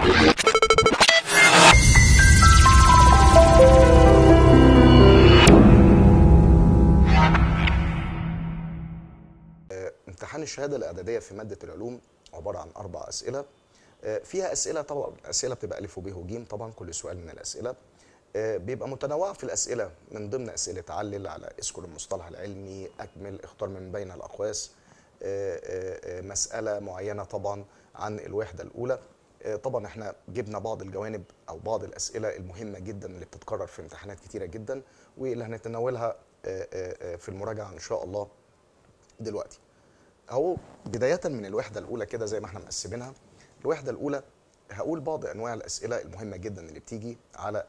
امتحان الشهاده الاعداديه في ماده العلوم عباره عن 4 اسئله. فيها اسئله، طبعا اسئله بتبقى الف وب وج، طبعا كل سؤال من الاسئله بيبقى متنوع في الاسئله، من ضمن اسئله علل على اذكر المصطلح العلمي، اكمل، اختار من بين الاقواس، مساله معينه طبعا عن الوحده الاولى. طبعا احنا جبنا بعض الجوانب او بعض الاسئله المهمه جدا اللي بتتكرر في امتحانات كتيره جدا، واللي هنتناولها في المراجعه ان شاء الله دلوقتي. اهو بدايه من الوحده الاولى كده زي ما احنا مقسمينها. الوحده الاولى هقول بعض انواع الاسئله المهمه جدا اللي بتيجي على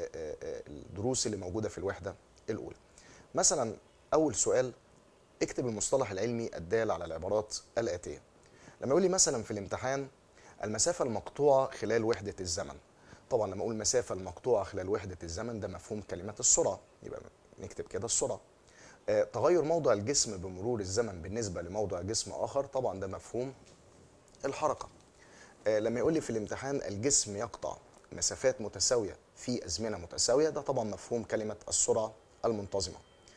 الدروس اللي موجوده في الوحده الاولى. مثلا اول سؤال، اكتب المصطلح العلمي الدال على العبارات الاتيه. لما يقول لي مثلا في الامتحان المسافه المقطوعه خلال وحده الزمن، طبعا لما اقول المسافه المقطوعه خلال وحده الزمن ده مفهوم كلمه السرعه، يبقى نكتب كده السرعه. تغير موضع الجسم بمرور الزمن بالنسبه لموضع جسم اخر، طبعا ده مفهوم الحركه. لما يقول لي في الامتحان الجسم يقطع مسافات متساويه في ازمنه متساويه، ده طبعا مفهوم كلمه السرعه المنتظمه.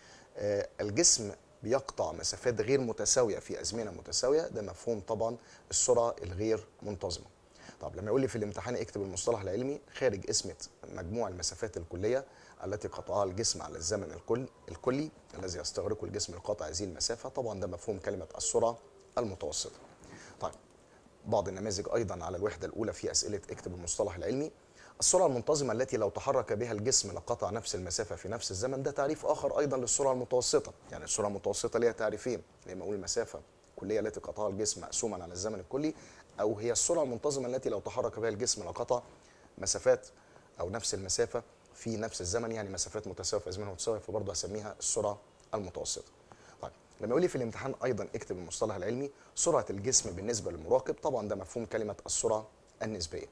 الجسم بيقطع مسافات غير متساويه في ازمنه متساويه، ده مفهوم طبعا السرعه الغير منتظمه. طب لما يقول لي في الامتحان اكتب المصطلح العلمي خارج اسمة مجموع المسافات الكليه التي قطعها الجسم على الزمن الكلي الذي يستغرقه الجسم لقطع هذه المسافه، طبعا ده مفهوم كلمه السرعه المتوسطه. طيب بعض النماذج ايضا على الوحده الاولى في اسئله اكتب المصطلح العلمي. السرعه المنتظمه التي لو تحرك بها الجسم لقطع نفس المسافه في نفس الزمن، ده تعريف اخر ايضا للسرعه المتوسطه. يعني السرعه المتوسطه ليها تعريفين، لما اقول المسافه الكليه التي قطعها الجسم مقسوما على الزمن الكلي، او هي السرعه المنتظمه التي لو تحرك بها الجسم لقطع مسافات او نفس المسافه في نفس الزمن، يعني مسافات متساويه في ازمنه متساويه، فبرضه هسميها السرعه المتوسطه. طيب لما يقول لي في الامتحان ايضا اكتب المصطلح العلمي سرعه الجسم بالنسبه للمراقب، طبعا ده مفهوم كلمه السرعه النسبيه.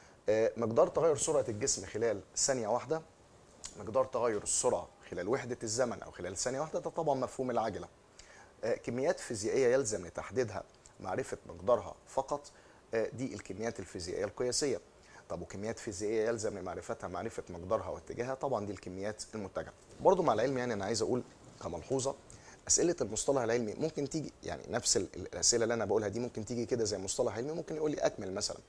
مقدار تغير سرعه الجسم خلال ثانيه واحده، مقدار تغير السرعه خلال وحده الزمن او خلال ثانيه واحده، ده طبعا مفهوم العجله. كميات فيزيائيه يلزم لتحديدها معرفه مقدارها فقط، دي الكميات الفيزيائيه القياسيه. طب وكميات فيزيائيه يلزم لمعرفتها معرفه مقدارها واتجاهها، طبعا دي الكميات المتجهه. برضو مع العلم يعني انا عايز اقول كملحوظه، اسئله المصطلح العلمي ممكن تيجي يعني نفس الاسئله اللي انا بقولها دي ممكن تيجي كده زي مصطلح علمي، ممكن يقول لي اكمل مثلا،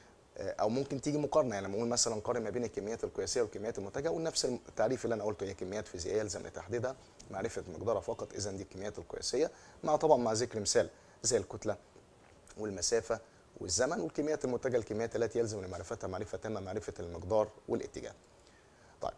او ممكن تيجي مقارنه. يعني لما اقول مثلا قارن ما بين الكميات القياسيه والكميات المتجهه، ونفس التعريف اللي انا قلته هي كميات فيزيائيه يلزم لتحديدها معرفه مقدارها فقط، اذا دي الكميات القياسيه، مع طبعا مع ذكر مثال زي الكتله والمسافه والزمن. والكميات المتجهه الكميات التي يلزم لمعرفتها معرفه تامه معرفه المقدار والاتجاه. طيب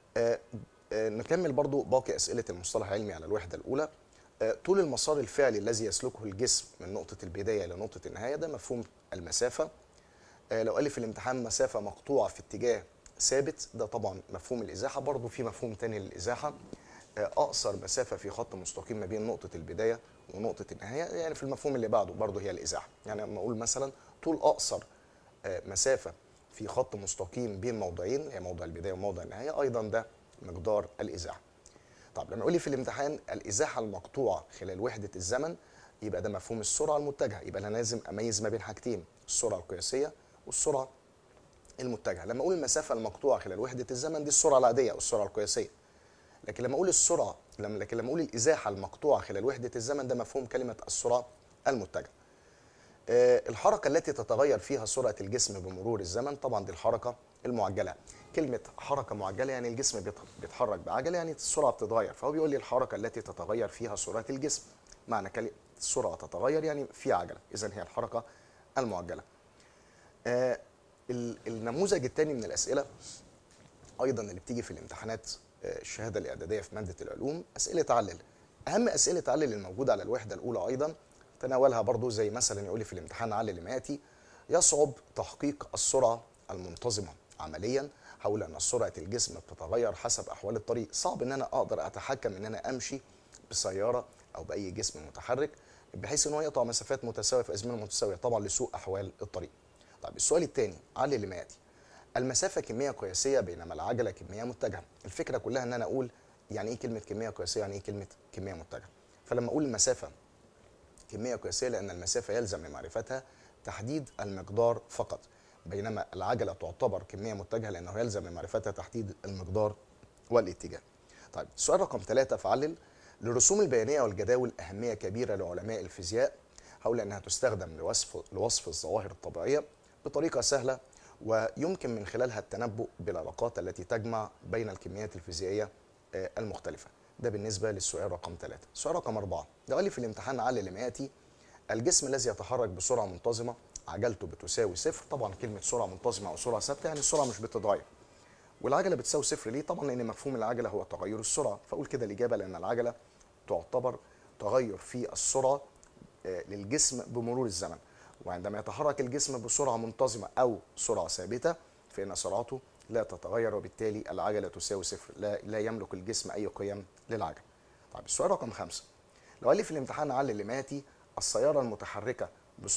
نكمل برضو باقي اسئله المصطلح العلمي على الوحده الاولى. طول المسار الفعلي الذي يسلكه الجسم من نقطه البدايه الى نقطه النهايه، ده مفهوم المسافه. لو قال لي في الامتحان مسافه مقطوعه في اتجاه ثابت، ده طبعا مفهوم الازاحه. برضو في مفهوم تاني للازاحه، اقصر مسافه في خط مستقيم ما بين نقطه البدايه ونقطه النهايه، يعني في المفهوم اللي بعده برضو هي الازاحه. يعني لما اقول مثلا طول اقصر مسافه في خط مستقيم بين موضعين، هي موضع البدايه وموضع النهايه، ايضا ده مقدار الازاحه. طب لما يقول لي في الامتحان الازاحه المقطوعه خلال وحده الزمن، يبقى ده مفهوم السرعه المتجهه. يبقى انا لازم اميز ما بين حاجتين، السرعه القياسيه والسرعه المتجهه. لما اقول المسافه المقطوعه خلال وحده الزمن، دي السرعه العاديه او السرعه القياسيه. لكن لما اقول السرعه لكن لما اقول الازاحه المقطوعه خلال وحده الزمن، ده مفهوم كلمه السرعه المتجهه. الحركه التي تتغير فيها سرعه الجسم بمرور الزمن، طبعا دي الحركه المعجله. كلمه حركه معجله يعني الجسم بيتحرك بعجله، يعني السرعه بتتغير، فهو بيقول لي الحركه التي تتغير فيها سرعه الجسم. معنى كلمه السرعه تتغير يعني في عجله، اذا هي الحركه المعجله. النموذج الثاني من الاسئله ايضا اللي بتيجي في الامتحانات الشهاده الاعداديه في ماده العلوم، اسئله علل. اهم اسئله علل الموجوده على الوحده الاولى ايضا تناولها برضو، زي مثلا يقول لي في الامتحان علل ما ياتي: يصعب تحقيق السرعه المنتظمه عمليا حول ان سرعه الجسم بتتغير حسب احوال الطريق. صعب ان انا اقدر اتحكم ان انا امشي بسياره او باي جسم متحرك بحيث ان هو يقطع مسافات متساويه في ازمنه متساويه، طبعا لسوء احوال الطريق. طيب السؤال الثاني علل ما ياتي: المسافه كميه قياسيه بينما العجله كميه متجهه. الفكره كلها ان انا اقول يعني ايه كلمه كميه قياسيه، يعني ايه كلمه كميه متجهه. فلما اقول المسافه كميه قياسيه، لان المسافه يلزم لمعرفتها تحديد المقدار فقط. بينما العجله تعتبر كميه متجهه لانه يلزم من معرفتها تحديد المقدار والاتجاه. طيب السؤال رقم 3 فعلل. للرسوم البيانيه والجداول اهميه كبيره لعلماء الفيزياء حول انها تستخدم لوصف الظواهر الطبيعيه بطريقه سهله ويمكن من خلالها التنبؤ بالعلاقات التي تجمع بين الكميات الفيزيائيه المختلفه. ده بالنسبه للسؤال رقم 3. السؤال رقم 4 ده قال لي في الامتحان علل لما ياتي: الجسم الذي يتحرك بسرعه منتظمه عجلته بتساوي صفر. طبعا كلمه سرعه منتظمه او سرعه ثابته يعني السرعه مش بتتغير. والعجله بتساوي صفر ليه؟ طبعا لان مفهوم العجله هو تغير السرعه، فاقول كده الاجابه لان العجله تعتبر تغير في السرعه للجسم بمرور الزمن. وعندما يتحرك الجسم بسرعه منتظمه او سرعه ثابته فان سرعته لا تتغير، وبالتالي العجله تساوي صفر، لا يملك الجسم اي قيم للعجله. طيب السؤال رقم 5 لو قال لي في الامتحان علل لما ياتي: السياره المتحركه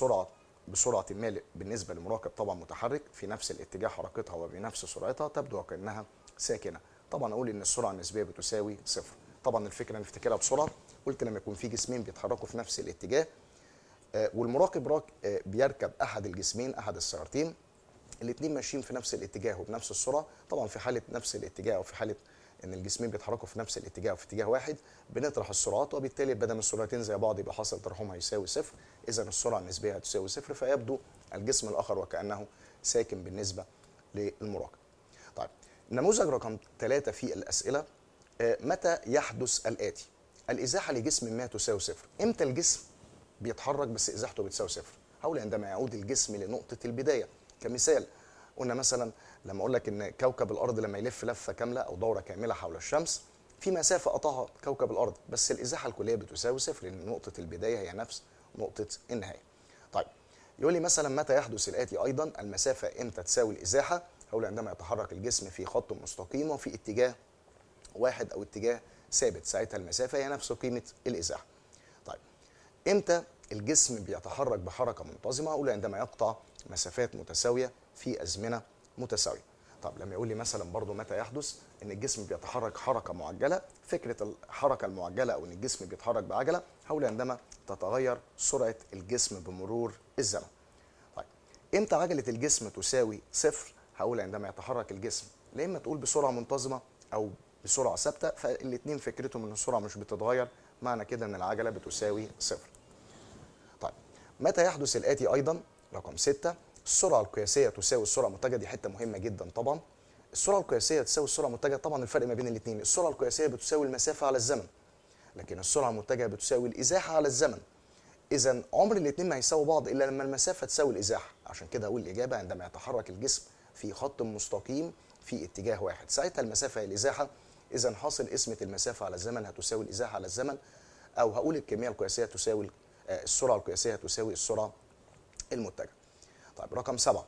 بسرعه ما بالنسبه لمراقب طبعا متحرك في نفس الاتجاه حركتها وبنفس سرعتها تبدو كانها ساكنه. طبعا اقول ان السرعه النسبيه بتساوي صفر. طبعا الفكره نفتكرها بسرعه، قلت لما يكون في جسمين بيتحركوا في نفس الاتجاه والمراقب بيركب احد الجسمين احد السيارتين، الاثنين ماشيين في نفس الاتجاه وبنفس السرعه. طبعا في حاله نفس الاتجاه او في حاله ان الجسمين بيتحركوا في نفس الاتجاه وفي اتجاه واحد بنطرح السرعات، وبالتالي بدل ما السرعتين زي بعض يبقى حاصل طرحهم هيساوي صفر، اذا السرعه النسبيه هتساوي صفر، فيبدو الجسم الاخر وكانه ساكن بالنسبه للمراقب. طيب النموذج رقم 3 في الاسئله: متى يحدث الاتي؟ الازاحه لجسم ما تساوي صفر. امتى الجسم بيتحرك بس ازاحته بتساوي صفر؟ هقول عندما يعود الجسم لنقطه البدايه. كمثال قلنا مثلا لما اقول لك ان كوكب الارض لما يلف لفه كامله او دوره كامله حول الشمس في مسافه قطعها كوكب الارض، بس الازاحه الكليه بتساوي صفر لان نقطه البدايه هي نفس نقطه النهايه. طيب يقول لي مثلا متى يحدث الاتي ايضا؟ المسافه امتى تساوي الازاحه؟ هقول عندما يتحرك الجسم في خط مستقيم وفي اتجاه واحد او اتجاه ثابت، ساعتها المسافه هي نفس قيمه الازاحه. طيب امتى الجسم بيتحرك بحركه منتظمه؟ اقول عندما يقطع مسافات متساويه في ازمنه متساويه. طب لما يقول لي مثلا برضو متى يحدث ان الجسم بيتحرك حركه معجله، فكره الحركه المعجله او ان الجسم بيتحرك بعجله هقول عندما تتغير سرعه الجسم بمرور الزمن. طيب امتى عجله الجسم تساوي صفر؟ هقول عندما يتحرك الجسم لا اما تقول بسرعه منتظمه او بسرعه ثابته، فالاثنين فكرتهم ان السرعه مش بتتغير، معنى كده ان العجله بتساوي صفر. طيب متى يحدث الآتي أيضا؟ رقم 6 السرعة القياسية تساوي السرعة المتجهة. دي حتة مهمة جدا طبعا. السرعة القياسية تساوي السرعة المتجهة، طبعا الفرق ما بين الاثنين السرعة القياسية بتساوي المسافة على الزمن، لكن السرعة المتجهة بتساوي الإزاحة على الزمن. إذا عمر الاثنين ما هيساووا بعض إلا لما المسافة تساوي الإزاحة، عشان كده أقول الإجابة عندما يتحرك الجسم في خط مستقيم في اتجاه واحد، ساعتها المسافة هي الإزاحة. إذا حاصل قسمة المسافة على الزمن هتساوي الإزاحة على الزمن، أو هقول الكمية القياسية تساوي السرعة القياسية تساوي السرعة المتجهة. طيب رقم 7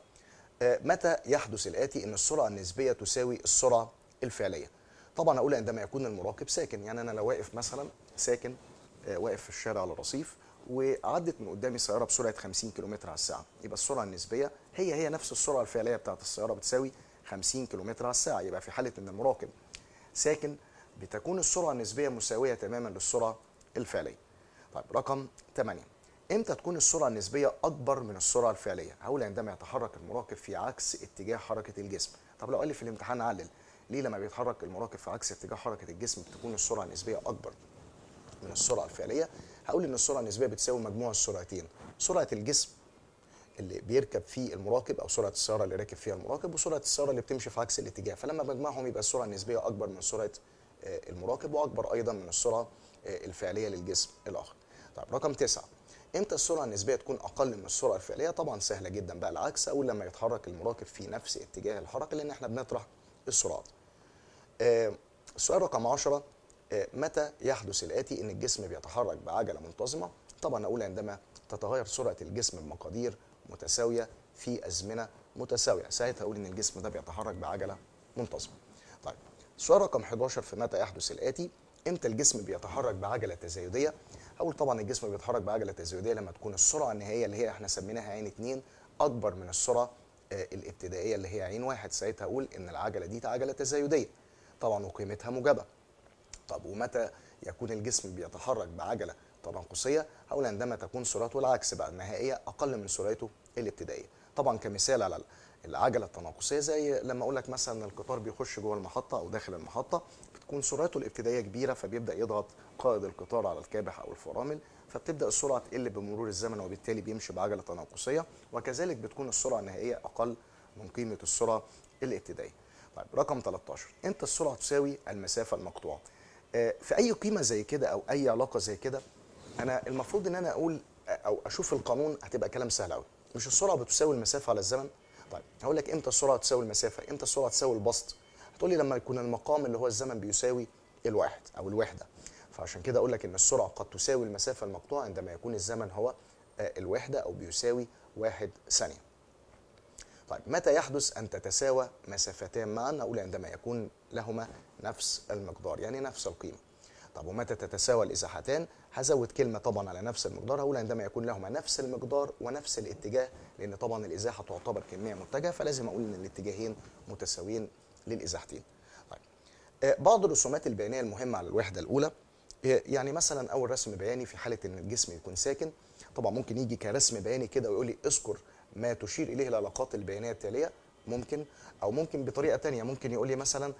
متى يحدث الآتي ان السرعة النسبية تساوي السرعة الفعلية؟ طبعا اقول عندما يكون المراقب ساكن. يعني انا لو واقف مثلا ساكن واقف في الشارع على الرصيف وعدت من قدامي سيارة بسرعة 50 كيلومتر على الساعة، يبقى السرعة النسبية هي نفس السرعة الفعلية بتاعت السيارة بتساوي 50 كيلومتر على الساعة. يبقى في حالة ان المراقب ساكن بتكون السرعة النسبية مساوية تماما للسرعة الفعلية. طيب رقم 8 امتى تكون السرعة النسبية أكبر من السرعة الفعلية؟ هقول عندما يتحرك المراقب في عكس اتجاه حركة الجسم. طب لو قال لي في الامتحان علل ليه لما بيتحرك المراقب في عكس اتجاه حركة الجسم تكون السرعة النسبية أكبر من السرعة الفعلية؟ هقول إن السرعة النسبية بتساوي مجموع السرعتين، سرعة الجسم اللي بيركب فيه المراقب او سرعه السياره اللي راكب فيها المراقب وسرعه السياره اللي بتمشي في عكس الاتجاه، فلما بجمعهم يبقى السرعه النسبيه اكبر من سرعه المراقب واكبر ايضا من السرعه الفعليه للجسم الاخر. طيب رقم 9 امتى السرعه النسبيه تكون اقل من السرعه الفعليه؟ طبعا سهله جدا بقى العكس، اول لما يتحرك المراقب في نفس اتجاه الحركه لان احنا بنطرح السرعات. السؤال رقم 10 متى يحدث الآتي إن الجسم بيتحرك بعجلة منتظمة؟ طبعا أقول عندما تتغير سرعة الجسم بمقادير متساوية في أزمنة متساوية، ساعتها أقول إن الجسم ده بيتحرك بعجلة منتظمة. طيب السؤال رقم 11 في متى يحدث الآتي؟ إمتى الجسم بيتحرك بعجلة تزايدية؟ هقول طبعا الجسم بيتحرك بعجلة تزايدية لما تكون السرعة النهائية اللي هي احنا سميناها عين 2 أكبر من السرعة الابتدائية اللي هي عين 1، ساعتها أقول إن العجلة دي عجلة تزايدية طبعا وقيمتها موجبة. طب ومتى يكون الجسم بيتحرك بعجله تناقصيه؟ هقول عندما تكون سرعته العكس بقى النهائيه اقل من سرعته الابتدائيه. طبعا كمثال على العجله التناقصيه زي لما اقول لك مثلا القطار بيخش جوه المحطه او داخل المحطه، بتكون سرعته الابتدائيه كبيره، فبيبدا يضغط قائد القطار على الكابح او الفرامل، فبتبدا السرعه تقل بمرور الزمن، وبالتالي بيمشي بعجله تناقصيه. وكذلك بتكون السرعه النهائيه اقل من قيمه السرعه الابتدائيه. طيب رقم 13، امتى السرعه تساوي المسافه المقطوعه؟ في اي قيمه زي كده او اي علاقه زي كده، انا المفروض ان انا اقول او اشوف القانون، هتبقى كلام سهل قوي. مش السرعه بتساوي المسافه على الزمن؟ طيب هقول لك امتى السرعه تساوي المسافه، امتى السرعه تساوي البسط؟ هتقول لي لما يكون المقام اللي هو الزمن بيساوي الواحد او الوحده. فعشان كده اقول لك ان السرعه قد تساوي المسافه المقطوعه عندما يكون الزمن هو الوحده او بيساوي 1 ثانيه. طيب متى يحدث ان تتساوى مسافتان معا؟ اقول عندما يكون لهما نفس المقدار، يعني نفس القيمه. طب ومتى تتساوى الازاحتان؟ هزود كلمه طبعا على نفس المقدار، هقول عندما يكون لهما نفس المقدار ونفس الاتجاه، لان طبعا الازاحه تعتبر كميه متجهه، فلازم اقول ان الاتجاهين متساويين للازاحتين. طيب بعض الرسومات البيانيه المهمه على الوحده الاولى، يعني مثلا اول رسم بياني في حاله ان الجسم يكون ساكن، طبعا ممكن يجي كرسم بياني كده ويقول لي اذكر ما تشير اليه العلاقات البيانيه التاليه. ممكن، او ممكن بطريقه ثانيه، ممكن يقول لي مثلا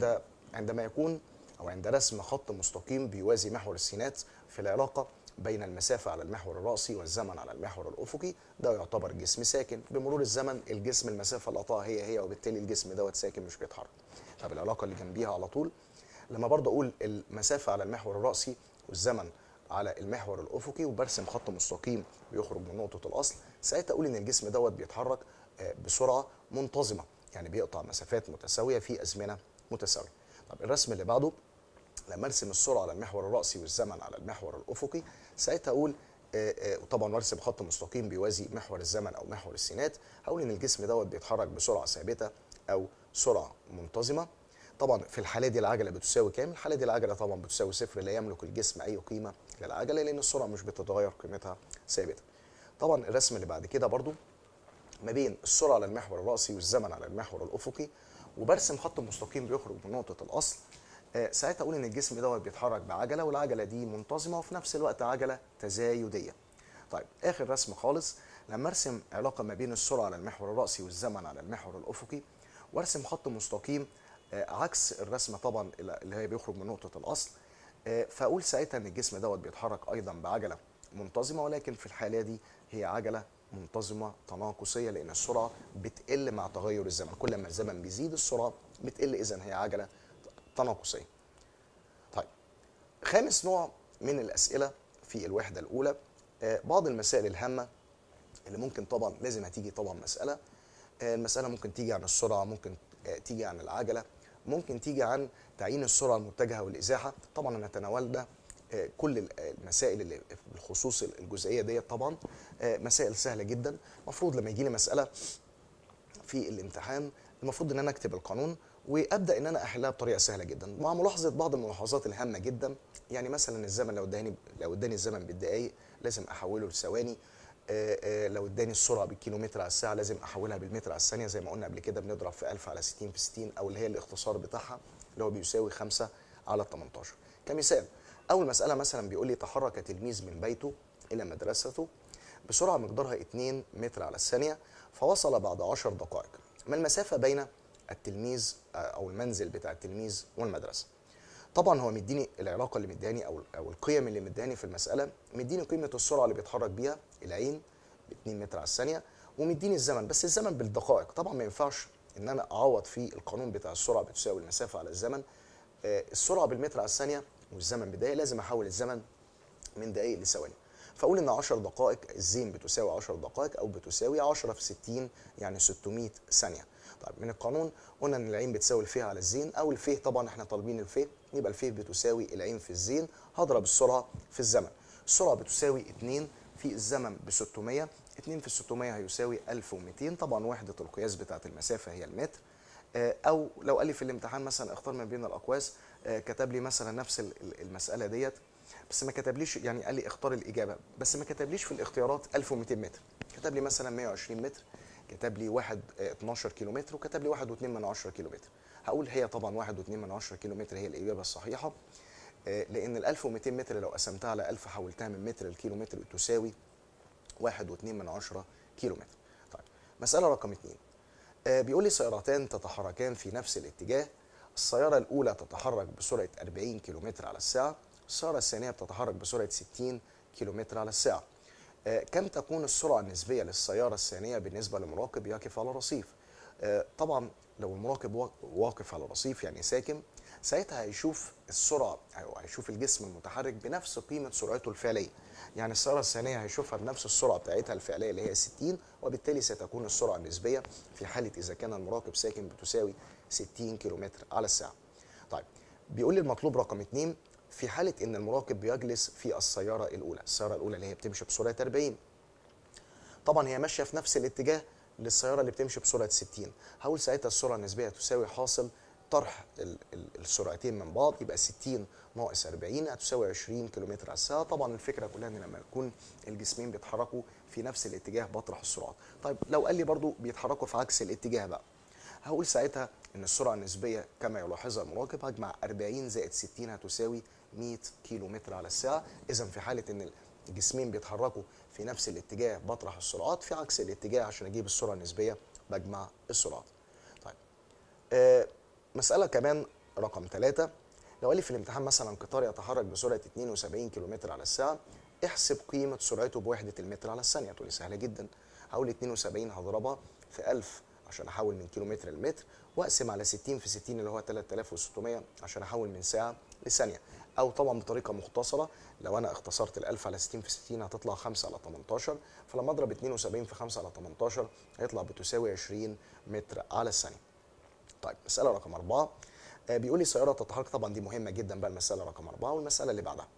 عندما يكون او عند رسم خط مستقيم بيوازي محور السينات في العلاقه بين المسافه على المحور الرأسي والزمن على المحور الافقي، ده يعتبر جسم ساكن. بمرور الزمن الجسم المسافه اللي قطعها هي وبالتالي الجسم دوت ساكن مش بيتحرك. طب العلاقه اللي جنبيها على طول، لما برضه اقول المسافه على المحور الرأسي والزمن على المحور الافقي وبرسم خط مستقيم بيخرج من نقطه الاصل، ساعتها اقول ان الجسم دوت بيتحرك بسرعه منتظمه، يعني بيقطع مسافات متساويه في ازمنه متساويه. طب الرسم اللي بعده، لما ارسم السرعه على المحور الرأسي والزمن على المحور الافقي، ساعتها اقول وطبعا وارسم خط مستقيم بيوازي محور الزمن او محور السينات، هقول ان الجسم دوت بيتحرك بسرعه ثابته او سرعه منتظمه. طبعا في الحاله دي العجله بتساوي كام؟ الحاله دي العجله طبعا بتساوي صفر، لا يملك الجسم اي قيمه للعجله لان السرعه مش بتتغير، قيمتها ثابته. طبعا الرسم اللي بعد كده برضو ما بين السرعه على المحور الرأسي والزمن على المحور الافقي، وبرسم خط مستقيم بيخرج من نقطه الاصل، ساعتها اقول ان الجسم دوت بيتحرك بعجله، والعجله دي منتظمه وفي نفس الوقت عجله تزايديه. طيب اخر رسم خالص، لما ارسم علاقه ما بين السرعه على المحور الرأسي والزمن على المحور الافقي، وارسم خط مستقيم عكس الرسمه طبعا اللي هي بيخرج من نقطه الاصل، فاقول ساعتها ان الجسم دوت بيتحرك ايضا بعجله منتظمه، ولكن في الحاله دي هي عجله منتظمه تناقصيه، لان السرعه بتقل مع تغير الزمن، كل ما الزمن بيزيد السرعه بتقل، اذا هي عجله تناقصيه. طيب خامس نوع من الاسئله في الوحده الاولى، بعض المسائل الهامه اللي ممكن طبعا لازم هتيجي طبعا مساله، المساله ممكن تيجي عن السرعه، ممكن تيجي عن العجله، ممكن تيجي عن تعيين السرعه المتجهه والازاحه. طبعا انا تناولنا كل المسائل اللي بخصوص الجزئيه ديت، طبعا مسائل سهله جدا. المفروض لما يجي لي مساله في الامتحان، المفروض ان انا اكتب القانون وابدا ان انا احلها بطريقه سهله جدا، مع ملاحظه بعض الملاحظات الهامه جدا. يعني مثلا الزمن، لو اداني الزمن بالدقائق لازم احوله لثواني. لو اداني السرعه بالكيلومتر على الساعه لازم احولها بالمتر على الثانيه، زي ما قلنا قبل كده بنضرب في 1000 على 60 في 60، او اللي هي الاختصار بتاعها اللي هو بيساوي 5 على 18. كمثال، اول مساله مثلا بيقول لي تحرك تلميذ من بيته الى مدرسته بسرعه مقدارها 2 متر على الثانيه، فوصل بعد 10 دقائق. ما المسافه بين التلميذ او المنزل بتاع التلميذ والمدرسه؟ طبعا هو مديني العلاقه اللي مدياني او القيم اللي مدياني في المساله، مديني قيمه السرعه اللي بيتحرك بيها العين ب 2 متر على الثانيه، ومديني الزمن، بس الزمن بالدقائق. طبعا ما ينفعش ان انا اعوض في القانون بتاع السرعه بتساوي المسافه على الزمن، السرعه بالمتر على الثانيه والزمن بدقائق، لازم احول الزمن من دقائق لثواني. فاقول ان 10 دقائق الزين بتساوي 10 دقائق او بتساوي 10 في 60 يعني 600 ثانيه. طيب من القانون قلنا ان العين بتساوي الفيه على الزين، او الفيه طبعا احنا طالبين الفيه، يبقى الفيه بتساوي العين في الزين، هضرب السرعه في الزمن. السرعه بتساوي 2 في الزمن ب 600، 2 في 600 هيساوي 1200. طبعا وحده القياس بتاعه المسافه هي المتر. او لو قال لي في الامتحان مثلا اختار ما بين الاقواس، كتب لي مثلا نفس المساله ديت، بس ما كتبليش، يعني قال لي اختار الاجابه بس ما كتبليش في الاختيارات 1200 متر، كتب لي مثلا 120 متر، كتب لي 12 كيلو متر، وكتب لي 1.2 كيلو متر. هقول هي طبعا 1.2 كيلو متر هي الاجابه الصحيحه، لان ال 1200 متر لو قسمتها على 1000 حولتها من متر لكيلو متر تساوي 1.2 كيلو متر. طيب مساله رقم 2، بيقول لي سيارتان تتحركان في نفس الاتجاه. السيارة الأولى تتحرك بسرعة 40 كيلومتر على الساعة، السيارة الثانية بتتحرك بسرعة 60 كيلومتر على الساعة. كم تكون السرعة النسبية للسيارة الثانية بالنسبة لمراقب يقف على رصيف؟ طبعا لو المراقب واقف على رصيف يعني ساكن، ساعتها هيشوف السرعة أو هيشوف الجسم المتحرك بنفس قيمة سرعته الفعلية. يعني السيارة الثانية هيشوفها بنفس السرعة بتاعتها الفعلية اللي هي 60، وبالتالي ستكون السرعة النسبية في حالة إذا كان المراقب ساكن بتساوي 60 كيلومتر على الساعة. طيب بيقول لي المطلوب رقم 2، في حالة إن المراقب بيجلس في السيارة الأولى، السيارة الأولى اللي هي بتمشي بسرعة 40، طبعا هي ماشيه في نفس الاتجاه للسياره اللي بتمشي بسرعه 60، هقول ساعتها السرعه النسبيه تساوي حاصل طرح السرعتين من بعض، يبقى 60 ناقص 40 هتساوي 20 كيلومتر على الساعه. طبعا الفكره كلها ان لما يكون الجسمين بيتحركوا في نفس الاتجاه بطرح السرعات. طيب لو قال لي برضو بيتحركوا في عكس الاتجاه بقى، هقول ساعتها ان السرعه النسبيه كما يلاحظها المراقب هجمع 40 زائد 60 هتساوي 100 كيلو متر على الساعه. اذا في حاله ان الجسمين بيتحركوا في نفس الاتجاه بطرح السرعات، في عكس الاتجاه عشان اجيب السرعه النسبيه بجمع السرعات. طيب مساله كمان رقم 3، لو قال لي في الامتحان مثلا قطار يتحرك بسرعه 72 كيلومتر على الساعه، احسب قيمه سرعته بوحده المتر على الثانيه. تقول لي سهله جدا، هقول 72 هضربها في 1000 عشان احول من كيلومتر لمتر، واقسم على 60 في 60 اللي هو 3600 عشان احول من ساعه لثانيه. او طبعا بطريقه مختصره، لو انا اختصرت ال1000 على 60 في 60 هتطلع 5 على 18، فلما اضرب 72 في 5 على 18 هيطلع بتساوي 20 متر على الثانيه. طيب مساله رقم 4، بيقول لي سياره تتحرك، طبعا دي مهمه جدا بقى المساله رقم 4، والمساله اللي بعدها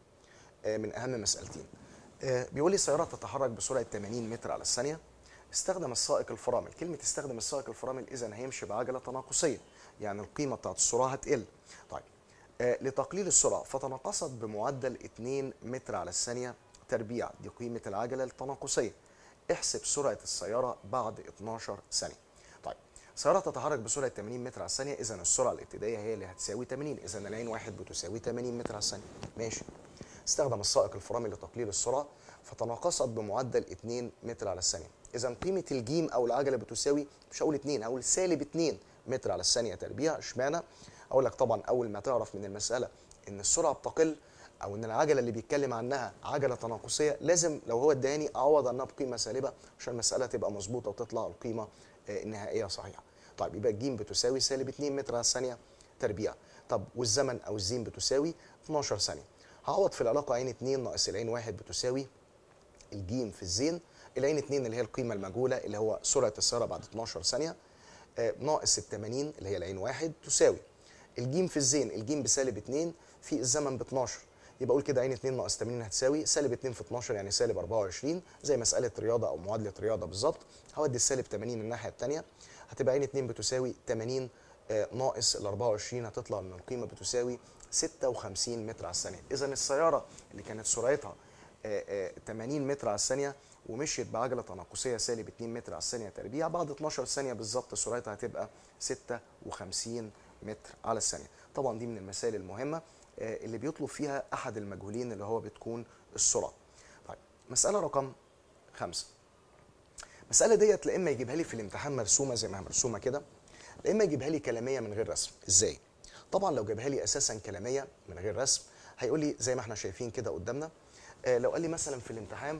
من اهم مسالتين. بيقول لي سياره تتحرك بسرعه 80 متر على الثانيه، استخدم السائق الفرامل. كلمه استخدم السائق الفرامل اذا هيمشي بعجله تناقصيه، يعني القيمه بتاعت السرعه هتقل. طيب لتقليل السرعه فتناقصت بمعدل 2 متر على الثانيه تربيع، دي قيمه العجله التناقصيه. احسب سرعه السياره بعد 12 ثانيه. طيب سياره تتحرك بسرعه 80 متر على الثانيه، اذا السرعه الابتدائيه هي اللي هتساوي 80، اذا العين واحد بتساوي 80 متر على الثانيه. ماشي. استخدم السائق الفرامل لتقليل السرعه فتناقصت بمعدل 2 متر على الثانيه، اذا قيمه الجيم او العجله بتساوي، مش هقول 2، هقول سالب 2 متر على الثانيه تربيع. اشمعنى؟ اقول لك طبعا اول ما تعرف من المساله ان السرعه بتقل او ان العجله اللي بيتكلم عنها عجله تناقصيه، لازم لو هو اداني اعوض عنها بقيمه سالبه عشان المساله تبقى مظبوطه وتطلع القيمه النهائيه صحيحه. طيب يبقى الجيم بتساوي سالب 2 متر على الثانيه تربيع. طب والزمن او الزين بتساوي 12 ثانيه. هعوض في العلاقه عين 2 ناقص العين 1 بتساوي الجيم في الزين، العين 2 اللي هي القيمه المجهوله اللي هو سرعه السياره بعد 12 ثانيه، ناقص ال 80 اللي هي العين 1 تساوي الجيم في الزين، الجيم بسالب 2 في الزمن ب 12، يبقى اقول كده عين 2 ناقص 80 هتساوي سالب 2 في 12 يعني سالب 24، زي مساله رياضه او معادله رياضه بالظبط. هودي السالب 80 الناحيه الثانيه، هتبقى عين 2 بتساوي 80 ناقص ال 24، هتطلع ان القيمه بتساوي 56 متر على الثانيه. اذا السياره اللي كانت سرعتها 80 متر على الثانيه ومشيت بعجله تناقصيه سالب 2 متر على الثانيه تربيع، بعد 12 ثانيه بالظبط سرعتها هتبقى 56 متر على الثانيه. طبعا دي من المسائل المهمه اللي بيطلب فيها احد المجهولين اللي هو بتكون السرعه. طيب مساله رقم 5، المساله ديت لا اما يجيبها لي في الامتحان مرسومه زي ما هي مرسومه كده، لا اما يجيبها لي كلاميه من غير رسم. ازاي؟ طبعا لو جابها لي اساسا كلاميه من غير رسم هيقول لي زي ما احنا شايفين كده قدامنا، لو قال لي مثلا في الامتحان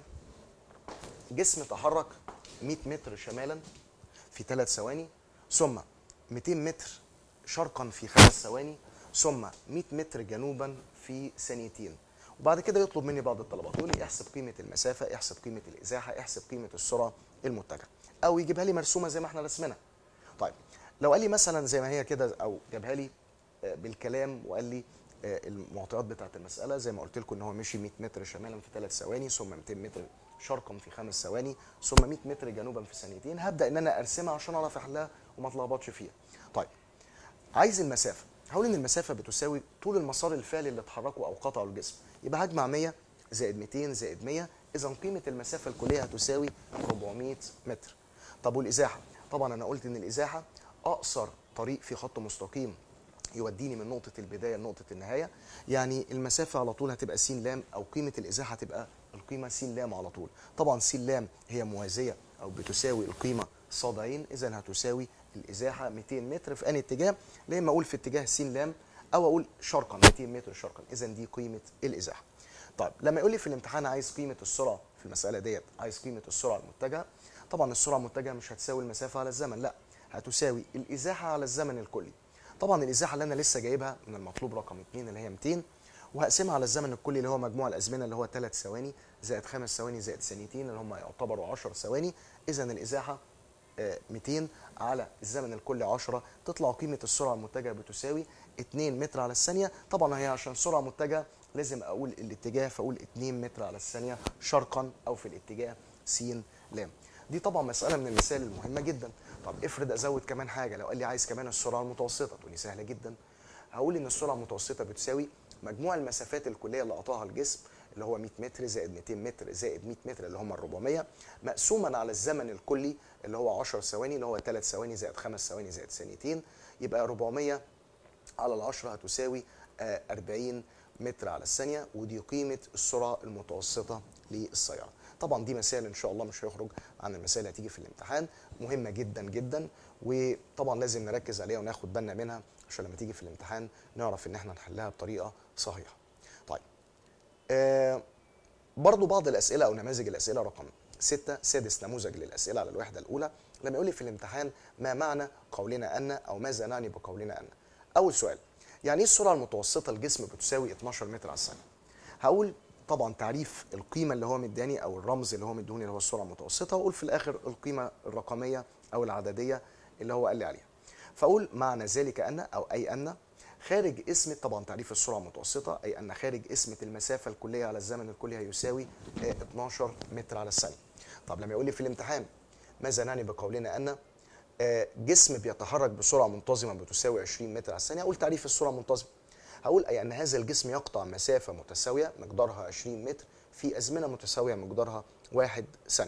جسم تحرك 100 متر شمالا في 3 ثواني، ثم 200 متر شرقا في 5 ثواني، ثم 100 متر جنوبا في ثانيتين، وبعد كده يطلب مني بعض الطلبات، يقول لي احسب قيمه المسافه، احسب قيمه الازاحه، احسب قيمه السرعه المتجهه، او يجيبها لي مرسومه زي ما احنا رسمنا. طيب لو قال لي مثلا زي ما هي كده او جابها لي بالكلام وقال لي المعطيات بتاعه المساله زي ما قلت لكم ان هو مشي 100 متر شمالا في 3 ثواني، ثم 200 متر شرقا في 5 ثواني، ثم 100 متر جنوبا في ثانيتين، هبدا ان انا ارسمها عشان اعرف احلها وما اتلخبطش فيها. طيب عايز المسافه، هقول ان المسافه بتساوي طول المسار الفعلي اللي اتحركه او قطعه الجسم، يبقى هجمع 100 زائد 200 زائد 100، اذا قيمه المسافه الكليه هتساوي 400 متر. طب والازاحه؟ طبعا انا قلت ان الازاحه اقصر طريق في خط مستقيم يوديني من نقطة البداية لنقطة النهاية، يعني المسافة على طول هتبقى س لام، أو قيمة الإزاحة هتبقى القيمة س لام على طول. طبعا س لام هي موازية أو بتساوي القيمة ص ع، اذا هتساوي الازاحه 200 متر في انهي اتجاه؟ لا اما اقول في اتجاه س ل او اقول شرقا 200 متر شرقا، اذا دي قيمه الازاحه. طيب لما يقول لي في الامتحان عايز قيمه السرعه في المساله ديت، عايز قيمه السرعه المتجهه، طبعا السرعه المتجهه مش هتساوي المسافه على الزمن، لا هتساوي الازاحه على الزمن الكلي. طبعا الازاحه اللي انا لسه جايبها من المطلوب رقم 2 اللي هي 200، وهقسمها على الزمن الكلي اللي هو مجموع الازمنه اللي هو 3 ثواني زائد 5 ثواني زائد ثانيتين اللي هم يعتبروا 10 ثواني. اذا الازاحه 200 على الزمن الكلي 10، تطلع قيمه السرعه المتجهه بتساوي 2 متر على الثانيه. طبعا هي عشان سرعه متجهه لازم اقول الاتجاه، فاقول 2 متر على الثانيه شرقا او في الاتجاه س ل. دي طبعا مساله من المسائل المهمه جدا. طب افرض ازود كمان حاجه، لو قال لي عايز كمان السرعه المتوسطه، تقول لي سهله جدا. هقول ان السرعه المتوسطه بتساوي مجموع المسافات الكليه اللي قطعها الجسم اللي هو 100 متر زائد 200 متر زائد 100 متر اللي هم ال 400 مقسوما على الزمن الكلي اللي هو 10 ثواني اللي هو 3 ثواني زائد 5 ثواني زائد ثانيتين، يبقى 400 على ال 10 هتساوي 40 متر على الثانيه، ودي قيمه السرعه المتوسطه للسياره. طبعا دي مسائل ان شاء الله مش هيخرج عن المسائل اللي هتيجي في الامتحان، مهمه جدا جدا، وطبعا لازم نركز عليها وناخد بالنا منها عشان لما تيجي في الامتحان نعرف ان احنا نحلها بطريقه صحيحه. طيب برضو بعض الاسئله او نماذج الاسئله رقم 6 سادس نموذج للاسئله على الوحده الاولى، لما يقول لي في الامتحان ما معنى قولنا ان، او ماذا نعني بقولنا ان. اول سؤال، يعني ايه السرعه المتوسطه للجسم بتساوي 12 متر على الثانيه؟ هقول طبعا تعريف القيمه اللي هو مداني او الرمز اللي هو مدوني اللي هو السرعه المتوسطه، واقول في الاخر القيمه الرقميه او العدديه اللي هو قال لي عليها. فاقول معنى ذلك ان، او اي ان خارج اسم، طبعا تعريف السرعه المتوسطه اي ان خارج اسمه المسافه الكليه على الزمن الكلي هيساوي 12 متر على الثانيه. طب لما يقول لي في الامتحان ماذا نعني بقولنا ان جسم بيتحرك بسرعه منتظمه بتساوي 20 متر على الثانيه، اقول تعريف السرعه المنتظمه. هقول اي ان هذا الجسم يقطع مسافه متساويه مقدارها 20 متر في ازمنه متساويه مقدارها 1 ثانيه.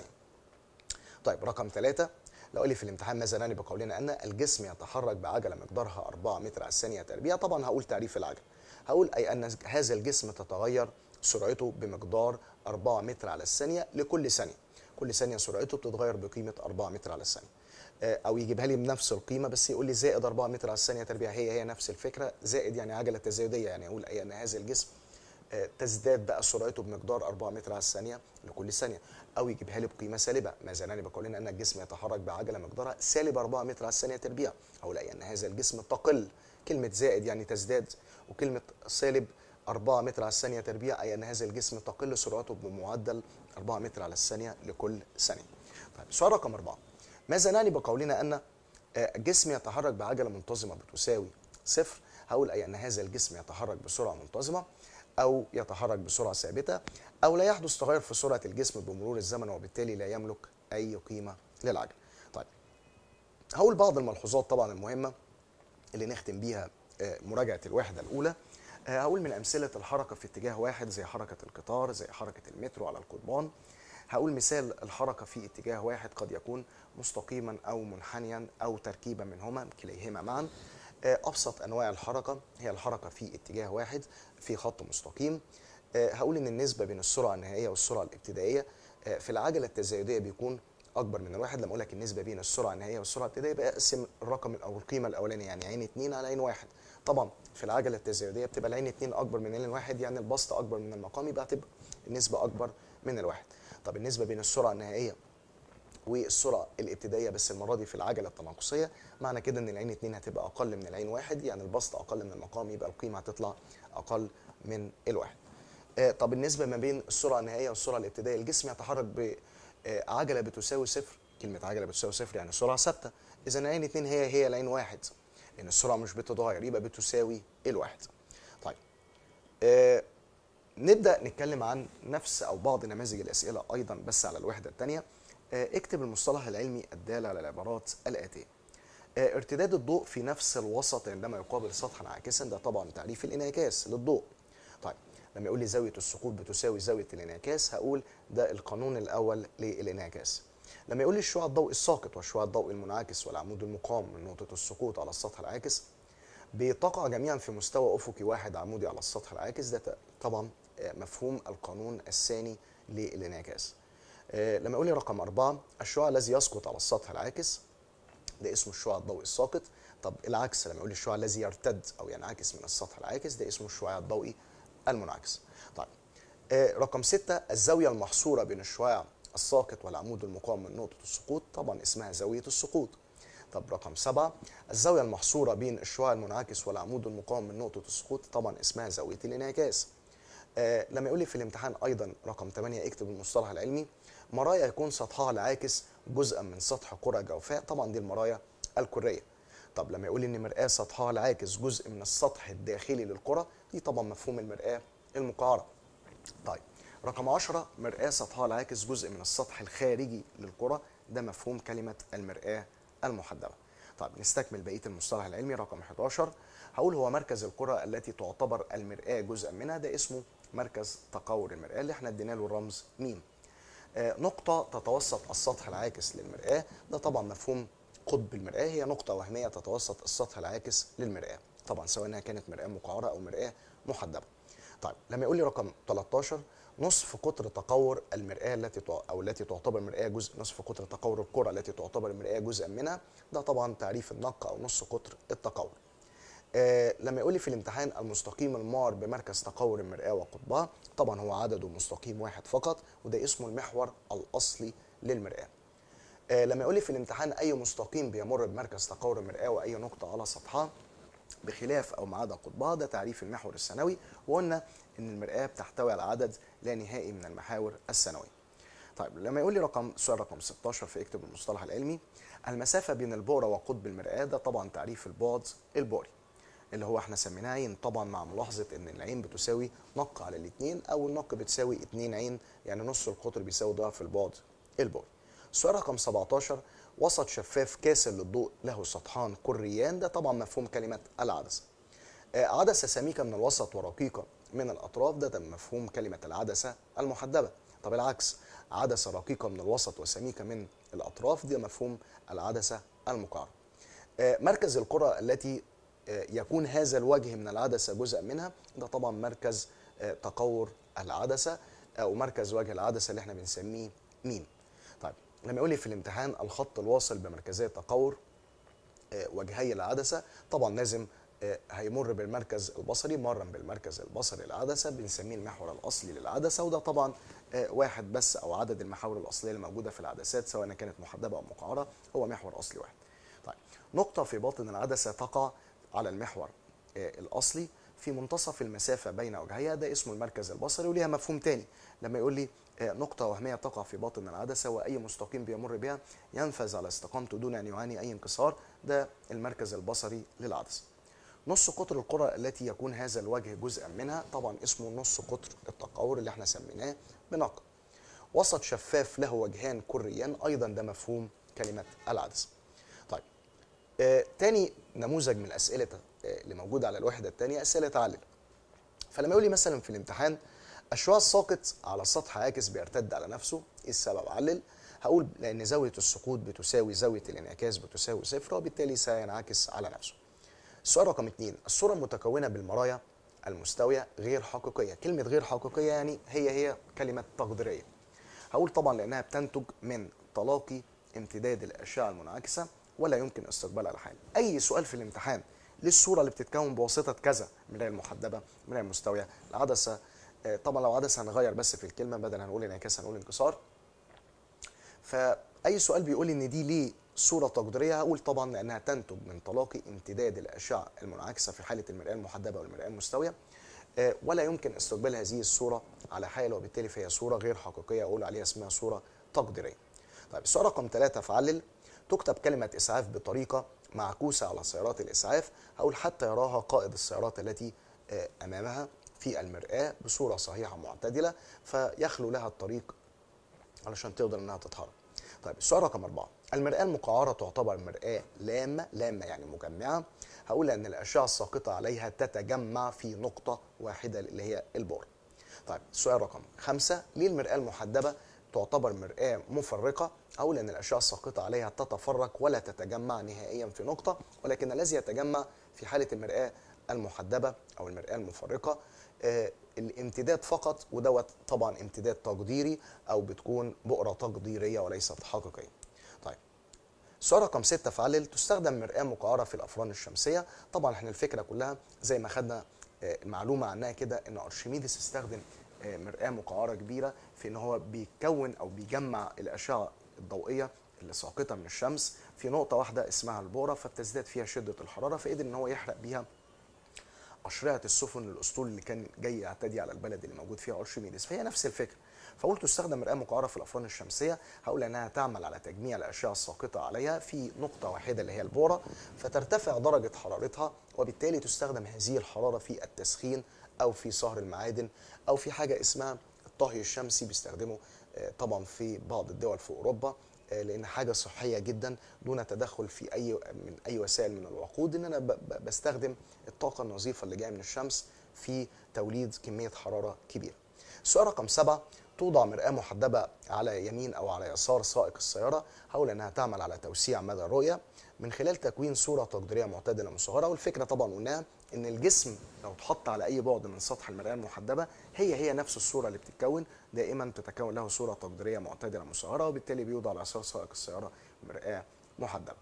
طيب رقم 3، لو قال لي في الامتحان ماذا نعني بقولنا ان الجسم يتحرك بعجله مقدارها 4 متر على الثانيه تربيع، طبعا هقول تعريف العجله. هقول اي ان هذا الجسم تتغير سرعته بمقدار 4 متر على الثانيه لكل ثانيه، كل ثانيه سرعته بتتغير بقيمه 4 متر على الثانيه. او يجيبها لي بنفس القيمه بس يقول لي زائد 4 متر على الثانيه تربيع، هي نفس الفكره، زائد يعني عجله تزايديه، يعني اقول اي ان هذا الجسم تزداد بقى سرعته بمقدار 4 متر على الثانيه لكل ثانيه. او يجيبها لي بقيمه سالبه، ماذا نعني بقولنا ان الجسم يتحرك بعجله مقدارها سالب 4 متر على الثانيه تربيع، او لا ان هذا الجسم تقل. كلمه زائد يعني تزداد، وكلمه سالب 4 متر على الثانيه تربيع اي ان هذا الجسم تقل سرعته بمعدل 4 متر على الثانيه لكل ثانيه. طيب سؤال رقم 4، ماذا نعني بقولنا ان الجسم يتحرك بعجله منتظمه بتساوي صفر؟ هقول اي ان هذا الجسم يتحرك بسرعه منتظمه او يتحرك بسرعه ثابته، او لا يحدث تغير في سرعه الجسم بمرور الزمن وبالتالي لا يملك اي قيمه للعجله. طيب هقول بعض الملحوظات طبعا المهمه اللي نختم بيها مراجعه الوحده الاولى. هقول من امثله الحركه في اتجاه واحد زي حركه القطار، زي حركه المترو على القضبان. هقول مثال الحركه في اتجاه واحد قد يكون مستقيما او منحنيا او تركيبه منهما كليهما معا. ابسط انواع الحركه هي الحركه في اتجاه واحد في خط مستقيم. هقول ان النسبه بين السرعه النهائيه والسرعه الابتدائيه في العجله التزايديه بيكون اكبر من الواحد. لما اقول لك النسبه بين السرعه النهائيه والسرعه الابتدائيه يبقى اقسم الرقم او القيمه الاولانيه، يعني عين 2 على عين 1. طبعا في العجله التزايديه بتبقى العين 2 اكبر من العين 1، يعني البسط اكبر من المقام، يبقى تبقى النسبه اكبر من الواحد. طب النسبه بين السرعه النهائيه والسرعه الابتدائيه بس المره دي في العجله التناقصيه، معنى كده ان العين 2 هتبقى اقل من العين 1، يعني البسط اقل من المقام، يبقى القيمه هتطلع اقل من الواحد. طب النسبه ما بين السرعه النهائيه والسرعه الابتدائيه، الجسم يتحرك بعجله بتساوي صفر. كلمه عجله بتساوي صفر يعني سرعه ثابته، اذا العين 2 هي العين 1 لان السرعه مش بتتغير، يبقى بتساوي الواحد. طيب نبدا نتكلم عن نفس او بعض نماذج الاسئله ايضا بس على الوحده الثانيه. اكتب المصطلح العلمي الدال على العبارات الاتيه. ارتداد الضوء في نفس الوسط عندما يقابل سطحا عاكسا، ده طبعا تعريف الانعكاس للضوء. طيب لما يقول لي زاويه السقوط بتساوي زاويه الانعكاس، هقول ده القانون الاول للانعكاس. لما يقول لي الشعاع الضوئي الساقط والشعاع الضوئي المنعكس والعمود المقام من نقطه السقوط على السطح العاكس بتقع جميعا في مستوى افقي واحد عمودي على السطح العاكس، ده طبعا مفهوم القانون الثاني للانعكاس. لما يقول لي رقم 4 الشعاع الذي يسقط على السطح العاكس ده اسمه الشعاع الضوئي الساقط. طب العكس لما يقول لي الشعاع الذي يرتد او ينعكس من السطح العاكس ده اسمه الشعاع الضوئي المنعكس. طيب رقم 6 الزاويه المحصوره بين الشعاع الساقط والعمود المقاوم من نقطه السقوط طبعا اسمها زاويه السقوط. طب رقم 7 الزاويه المحصوره بين الشعاع المنعكس والعمود المقاوم من نقطه السقوط طبعا اسمها زاويه الانعكاس. لما يقول لي في الامتحان ايضا رقم 8 اكتب المصطلح العلمي مرايا يكون سطحها العاكس جزءا من سطح كره جوفاء طبعا دي المرايا الكريه. طب لما يقول لي ان مرآة سطحها العاكس جزء من السطح الداخلي للكره دي طبعا مفهوم المرآة المقعره. طيب رقم 10 مرآة سطحها العاكس جزء من السطح الخارجي للكره ده مفهوم كلمه المرآة المحدبه. طيب نستكمل بقيه المصطلح العلمي. رقم 11 هقول هو مركز الكره التي تعتبر المرآة جزءا منها ده اسمه مركز تقور المرآة اللي احنا ادينا له الرمز م. نقطة تتوسط السطح العاكس للمرآة ده طبعا مفهوم قطب المرآة هي نقطة وهمية تتوسط السطح العاكس للمرآة طبعا سواء انها كانت مرآة مقعرة او مرآة محدبة. طيب لما يقول لي رقم 13 نصف قطر تقور المرآة التي تعتبر مرآة جزء نصف قطر تقور الكرة التي تعتبر المرآة جزءا منها ده طبعا تعريف النق او نص قطر التقور. لما يقول لي في الامتحان المستقيم المار بمركز تقور المرآة وقطبها طبعا هو عدده مستقيم واحد فقط وده اسمه المحور الأصلي للمرآة. لما يقول لي في الامتحان أي مستقيم بيمر بمركز تقور المرآة وأي نقطة على سطحها بخلاف أو ما عدا قطبها ده تعريف المحور الثانوي وقلنا إن المرآة بتحتوي على عدد لا نهائي من المحاور الثانوية. طيب لما يقول لي سؤال رقم 16 في اكتب المصطلح العلمي المسافة بين البؤرة وقطب المرآة ده طبعا تعريف البعد البؤري اللي هو احنا سميناه عين طبعا مع ملاحظه ان العين بتساوي نق على الاثنين او النق بتساوي 2 عين يعني نص القطر بيساوي ضعف البعد البعدي. السؤال رقم 17 وسط شفاف كاسر للضوء له سطحان كريان ده طبعا مفهوم كلمه العدسه. عدسه سميكه من الوسط ورقيقه من الاطراف ده مفهوم كلمه العدسه المحدبه. طب العكس عدسه رقيقه من الوسط وسميكه من الاطراف ده مفهوم العدسه المقعره. مركز الكره التي يكون هذا الوجه من العدسة جزء منها ده طبعا مركز تقور العدسة أو مركز وجه العدسة اللي احنا بنسميه مين. طيب لما يقول لي في الامتحان الخط الواصل بمركزية تقور وجهي العدسة طبعا لازم هيمر بالمركز البصري مرا بالمركز البصري للعدسة بنسميه المحور الأصلي للعدسة وده طبعا واحد بس أو عدد المحاور الأصلية الموجودة في العدسات سواء كانت محدبة أو مقعرة هو محور أصلي واحد. طيب نقطة في باطن العدسة تقع على المحور الأصلي في منتصف المسافة بين وجهيها ده اسمه المركز البصري وليها مفهوم تاني لما يقول لي نقطة وهمية تقع في باطن العدسة وأي مستقيم بيمر بها ينفذ على استقامته دون أن يعاني أي انكسار ده المركز البصري للعدسة. نص قطر الكرة التي يكون هذا الوجه جزءا منها طبعا اسمه نص قطر التقور اللي احنا سميناه بنق. وسط شفاف له وجهان كريان أيضا ده مفهوم كلمة العدسة. طيب تاني نموذج من الأسئلة اللي موجودة على الوحدة الثانية أسئلة تعلل. فلما يقول لي مثلا في الامتحان الشعاع الساقط على سطح عاكس بيرتد على نفسه ايه السبب علل هقول لأن زاوية السقوط بتساوي زاوية الانعكاس بتساوي صفر وبالتالي سينعكس على نفسه. السؤال رقم 2 الصورة المتكونة بالمرايا المستوية غير حقيقية كلمة غير حقيقية يعني هي كلمة تقديرية. هقول طبعا لأنها بتنتج من تلاقي امتداد الأشعة المنعكسة ولا يمكن استقبالها على حال. أي سؤال في الامتحان للصورة اللي بتتكون بواسطة كذا المراية المحدبة المراية المستوية العدسة طبعا لو عدسة هنغير بس في الكلمة بدل هنقول انعكاس هنقول انكسار. فأي سؤال بيقول إن دي ليه صورة تقديرية هقول طبعا لأنها تنتج من تلاقي امتداد الأشعة المنعكسة في حالة المراية المحدبة والمراية المستوية ولا يمكن استقبال هذه الصورة على حال وبالتالي فهي صورة غير حقيقية أقول عليها اسمها صورة تقديرية. طيب السؤال رقم 3 فعلل تكتب كلمة إسعاف بطريقة معكوسة على سيارات الإسعاف هقول حتى يراها قائد السيارات التي أمامها في المرآة بصورة صحيحة معتدلة فيخلو لها الطريق علشان تقدر إنها تتحرك. طيب السؤال رقم 4 المرآة المقعرة تعتبر مرآة لامة يعني مجمعة هقول ان الاشعه الساقطه عليها تتجمع في نقطه واحده اللي هي البؤره. طيب السؤال رقم 5 ليه المرآة المحدبه تعتبر مرآة مفرقه هقول ان الاشعه الساقطه عليها تتفرق ولا تتجمع نهائيا في نقطه ولكن الذي يتجمع في حاله المرآة المحدبه او المرآه المفرقه الامتداد فقط، ودوت طبعا امتداد تقديري او بتكون بؤره تقديريه وليست حقيقيه. طيب السؤال رقم 6 فعلل تستخدم مرآة مقعرة في الأفران الشمسية. طبعا احنا الفكرة كلها زي ما خدنا معلومة عنها كده ان أرشميدس استخدم مرآة مقعرة كبيرة في ان هو بيكون او بيجمع الأشعة الضوئية اللي ساقطة من الشمس في نقطة واحدة اسمها البورة، فبتزداد فيها شدة الحرارة، فقدر ان هو يحرق بيها أشرعة السفن الأسطول اللي كان جاي يعتدي على البلد اللي موجود فيها أرشميدس. فهي نفس الفكرة. فقلت تستخدم مرآة مقعرة في الأفران الشمسية، هقول أنها تعمل على تجميع الأشعة الساقطة عليها في نقطة واحدة اللي هي البورة، فترتفع درجة حرارتها، وبالتالي تستخدم هذه الحرارة في التسخين أو في صهر المعادن أو في حاجة اسمها الطهي الشمسي، بيستخدمه طبعا في بعض الدول في أوروبا، لان حاجه صحيه جدا دون تدخل في اي وسائل من الوقود، ان انا بستخدم الطاقه النظيفه اللي جايه من الشمس في توليد كميه حراره كبيره. السؤال رقم 7 توضع مرآة محدبة على يمين أو على يسار سائق السيارة، حول أنها تعمل على توسيع مدى الرؤية من خلال تكوين صورة تقديرية معتدلة مصغرة. والفكرة طبعا قلناها إن الجسم لو اتحط على أي بعد من سطح المرآة المحدبة هي نفس الصورة اللي بتتكون دائما، تتكون له صورة تقديرية معتدلة مصغرة، وبالتالي بيوضع على يسار سائق السيارة مرآة محدبة.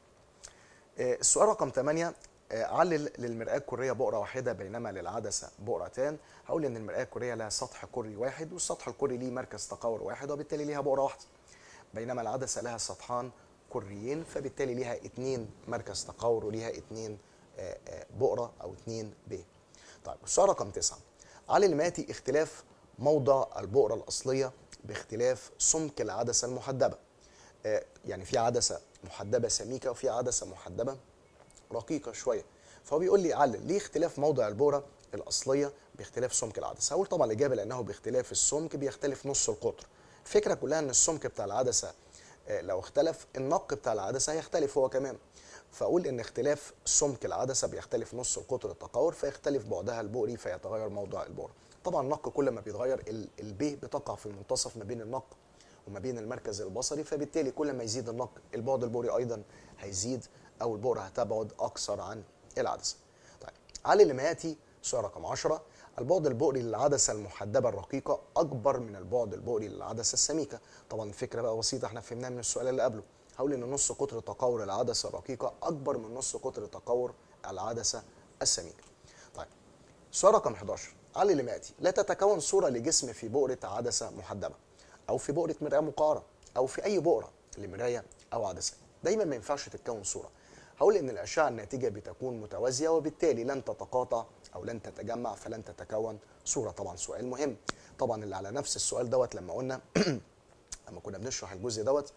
السؤال رقم 8 علل للمرآة الكرية بؤرة واحدة بينما للعدسة بؤرتان. هقول ان المرآة الكرية لها سطح كري واحد، والسطح الكري ليه مركز تقور واحد، وبالتالي ليها بؤرة واحدة، بينما العدسة لها سطحان كريين، فبالتالي ليها 2 مركز تقور وليها 2 بؤرة او 2 ب. طيب السؤال رقم 9 علل ما ياتي اختلاف موضع البؤرة الأصلية باختلاف سمك العدسة المحدبة. يعني في عدسة محدبة سميكة وفي عدسة محدبة رقيقة شوية، فهو بيقول لي علل ليه اختلاف موضع البورة الأصلية باختلاف سمك العدسة. هقول طبعا الإجابة لأنه باختلاف السمك بيختلف نص القطر. الفكرة كلها إن السمك بتاع العدسة لو اختلف النق بتاع العدسة هيختلف هو كمان، فأقول إن اختلاف سمك العدسة بيختلف نص القطر التقور، فيختلف بعدها البؤري فيتغير موضع البورة. طبعا النق كل ما بيتغير الب بتقع في المنتصف ما بين النق وما بين المركز البصري، فبالتالي كل ما يزيد النق البعد البوري ايضا هيزيد او البؤره هتبعد اكثر عن العدسه. طيب علل لما ياتي سؤال رقم 10 البعد البؤري للعدسه المحدبه الرقيقه اكبر من البعد البؤري للعدسه السميكه. طبعا الفكره بقى بسيطه احنا فهمناها من السؤال اللي قبله. هقول ان نص قطر تقور العدسه الرقيقه اكبر من نص قطر تقور العدسه السميكه. طيب سؤال رقم 11 علل لما ياتي لا تتكون صوره لجسم في بؤره عدسه محدبه او في بؤره مرآة مقعره او في اي بؤره لمرايه او عدسه. دايما ما ينفعش تتكون صوره. هقول ان الاشعه الناتجه بتكون متوازيه وبالتالي لن تتقاطع او لن تتجمع فلن تتكون صوره. طبعا سؤال مهم. طبعا اللي على نفس السؤال دوت لما قلنا لما كنا بنشرح الجزء دوت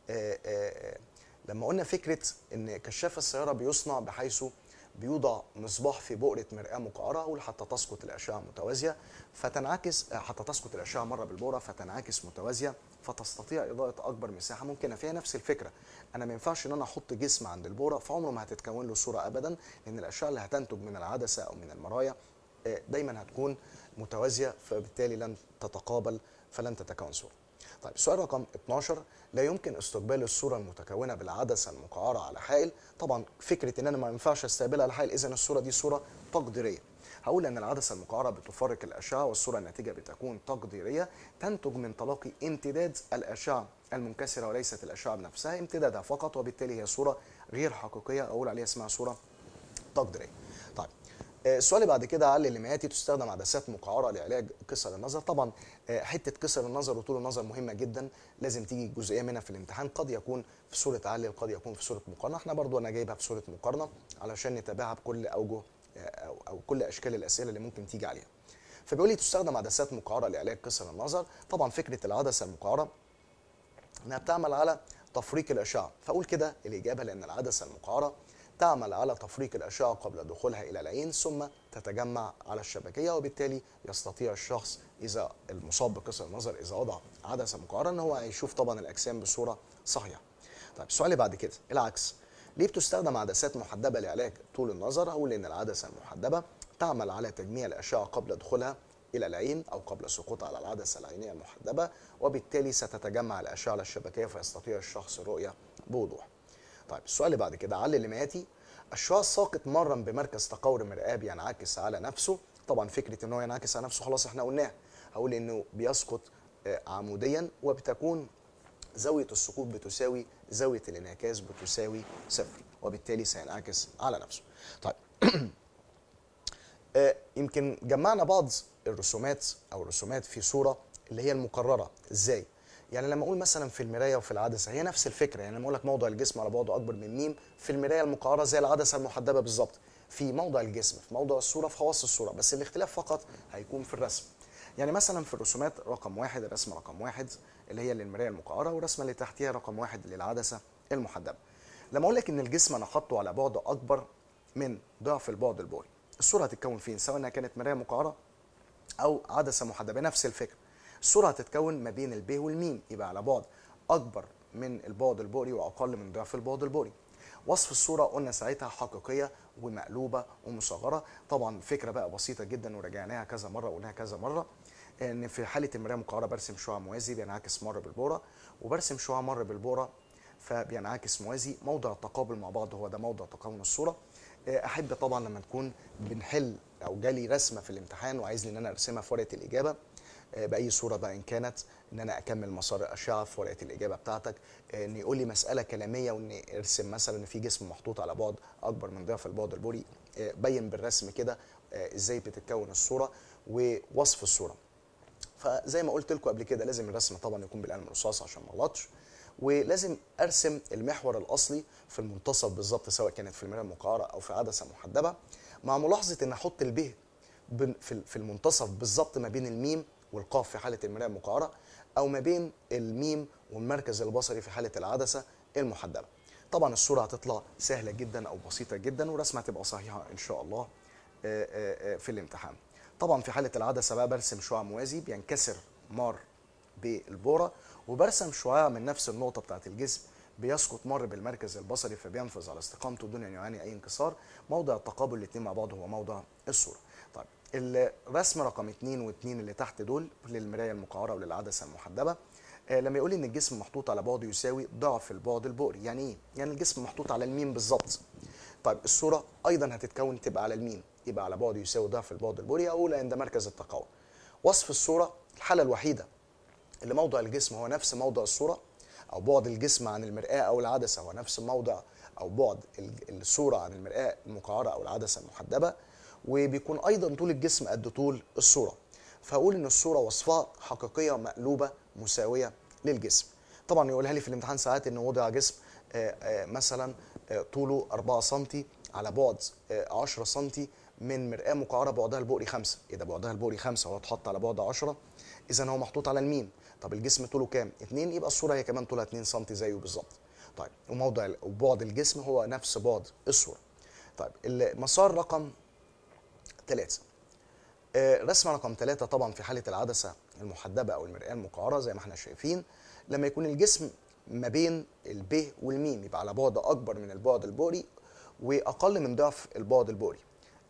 لما قلنا فكره ان كشاف السياره بيصنع بحيث بيوضع مصباح في بؤرة مرآة مقعرة حتى تسقط الأشعة متوازية فتنعكس، حتى تسقط الأشعة مرة بالبؤرة فتنعكس متوازية فتستطيع إضاءة أكبر مساحة ممكنة. فيها نفس الفكرة. أنا ما ينفعش إن أنا أحط جسم عند البؤرة فعمره ما هتتكون له صورة أبدا، لأن الأشعة اللي هتنتج من العدسة أو من المرايا دايما هتكون متوازية، فبالتالي لن تتقابل فلن تتكون صورة. طيب السؤال رقم 12 لا يمكن استقبال الصورة المتكونة بالعدسة المقعرة على حائل. طبعا فكرة ان انا ما ينفعش استقبلها على حائل، اذا الصورة دي صورة تقديرية. هقول ان العدسة المقعرة بتفرق الاشعة والصورة الناتجة بتكون تقديرية تنتج من تلاقي امتداد الاشعة المنكسرة وليست الاشعة بنفسها، امتدادها فقط، وبالتالي هي صورة غير حقيقية اقول عليها اسمها صورة تقديرية. طيب السؤال اللي بعد كده علل لما ياتي تستخدم عدسات مقعره لعلاج قصر النظر. طبعا حته قصر النظر وطول النظر مهمه جدا، لازم تيجي جزئيه منها في الامتحان، قد يكون في صوره علل قد يكون في صوره مقارنه. احنا برضو انا جايبها في صوره مقارنه علشان نتابعها بكل اوجه او كل اشكال الاسئله اللي ممكن تيجي عليها. فبيقول لي تستخدم عدسات مقعره لعلاج قصر النظر. طبعا فكره العدسه المقعره انها بتعمل على تفريق الاشعه، فاقول كده الاجابه لان العدسه المقعره تعمل على تفريق الاشعه قبل دخولها الى العين ثم تتجمع على الشبكيه، وبالتالي يستطيع الشخص اذا المصاب بقصر النظر اذا وضع عدسه مقعره ان هو هيشوف طبعا الاجسام بصوره صحيحه. طيب السؤال اللي بعد كده العكس، ليه بتستخدم عدسات محدبه لعلاج طول النظر؟ اقول ان العدسه المحدبه تعمل على تجميع الاشعه قبل دخولها الى العين او قبل سقوطها على العدسه العينيه المحدبه، وبالتالي ستتجمع الاشعه الشبكيه فيستطيع الشخص الرؤيه بوضوح. طيب السؤال اللي بعد كده علل لما ياتي الشعاع الساقط مرا بمركز تقور المرآة بينعكس على نفسه. طبعا فكره ان هو ينعكس على نفسه خلاص احنا قلناها. هقول انه بيسقط عموديا، وبتكون زاويه السقوط بتساوي زاويه الانعكاس بتساوي صفر، وبالتالي سينعكس على نفسه. طيب يمكن جمعنا بعض الرسومات او الرسومات في صوره اللي هي المكرره. ازاي؟ يعني لما اقول مثلا في المرايه وفي العدسه هي نفس الفكره. يعني لما اقول لك موضع الجسم على بعده اكبر من م، في المرايه المقعره زي العدسه المحدبه بالظبط. في موضع الجسم في موضع الصوره في خواص الصوره، بس الاختلاف فقط هيكون في الرسم. يعني مثلا في الرسومات رقم واحد، الرسمه رقم واحد اللي هي للمرايه المقعره، والرسمه اللي تحتيها رقم واحد للعدسه المحدبه. لما اقول لك ان الجسم انا حاطه على بعد اكبر من ضعف البعد البعدي، الصوره هتتكون فين؟ سواء انها كانت مرايه مقعره او عدسه محدبه، نفس الفكره. الصوره هتتكون ما بين الب والميم، يبقى على بعد اكبر من البعد البؤري واقل من ضعف البعد البؤري. وصف الصوره قلنا ساعتها حقيقيه ومقلوبه ومصغره. طبعا فكره بقى بسيطه جدا وراجعناها كذا مره وقلناها كذا مره، ان في حاله المرايه المقعره برسم شعاع موازي بينعكس مر بالبوره، وبرسم شعاع مر بالبوره فبينعكس موازي. موضع التقابل مع بعض هو ده موضع تكون الصوره. احب طبعا لما نكون بنحل او جالي رسمه في الامتحان وعايزني ان انا ارسمها في ورقه الاجابه باي صوره بقى ان كانت، ان انا اكمل مسار الاشعه في ورقه الاجابه بتاعتك، ان يقول لي مساله كلاميه وان ارسم مثلا ان في جسم محطوط على بعد اكبر من ضعف البعد البوري، بين بالرسم كده ازاي بتتكون الصوره ووصف الصوره. فزي ما قلت لكم قبل كده لازم الرسم طبعا يكون بالقلم الرصاص عشان ما اغلطش، ولازم ارسم المحور الاصلي في المنتصف بالظبط، سواء كانت في المرايه المقعره او في عدسه محدبه، مع ملاحظه ان احط الب في المنتصف بالظبط ما بين الميم والقاف في حاله المرايه المقعره، او ما بين الميم والمركز البصري في حاله العدسه المحدبه. طبعا الصوره هتطلع سهله جدا او بسيطه جدا، والرسمه هتبقى صحيحه ان شاء الله في الامتحان. طبعا في حاله العدسه بقى برسم شعاع موازي بينكسر مار بالبوره، وبرسم شعاع من نفس النقطه بتاعت الجسم بيسقط مر بالمركز البصري فبينفذ على استقامته دون ان يعاني اي انكسار. موضع التقابل الاثنين مع بعض هو موضع الصوره. طيب الرسم رقم 2 و2 اللي تحت دول للمرايه المقعره وللعدسه المحدبه، لما يقول لي ان الجسم محطوط على بعد يساوي ضعف البعد البؤري، يعني ايه؟ يعني الجسم محطوط على الميم بالظبط. طيب الصوره ايضا هتتكون تبقى على الميم، يبقى على بعد يساوي ضعف البعد البؤري، اقول عند مركز التقاوم. وصف الصوره الحاله الوحيده اللي موضع الجسم هو نفس موضع الصوره، او بعد الجسم عن المرآة او العدسه هو نفس موضع او بعد الصوره عن المرآة المقعره او العدسه المحدبه، وبيكون ايضا طول الجسم قد طول الصوره. فاقول ان الصوره وصفها حقيقيه مقلوبه مساويه للجسم. طبعا يقولها لي في الامتحان ساعات انه وضع جسم مثلا طوله 4 سم على بعد 10 سم من مرآة مقعره بعدها البؤري 5. اذا بعدها البؤري 5 وهو اتحط على بعد 10، اذا هو محطوط على الميم. طب الجسم طوله كام؟ 2، يبقى الصوره هي كمان طولها 2 سم زيه بالظبط. طيب وبعد الجسم هو نفس بعد الصوره. طيب المسار رقم 3، رسمه رقم 3 طبعا في حاله العدسه المحدبه او المرآة المقعره زي ما احنا شايفين، لما يكون الجسم ما بين الب والميم يبقى على بعد اكبر من البعد البؤري واقل من ضعف البعد البؤري.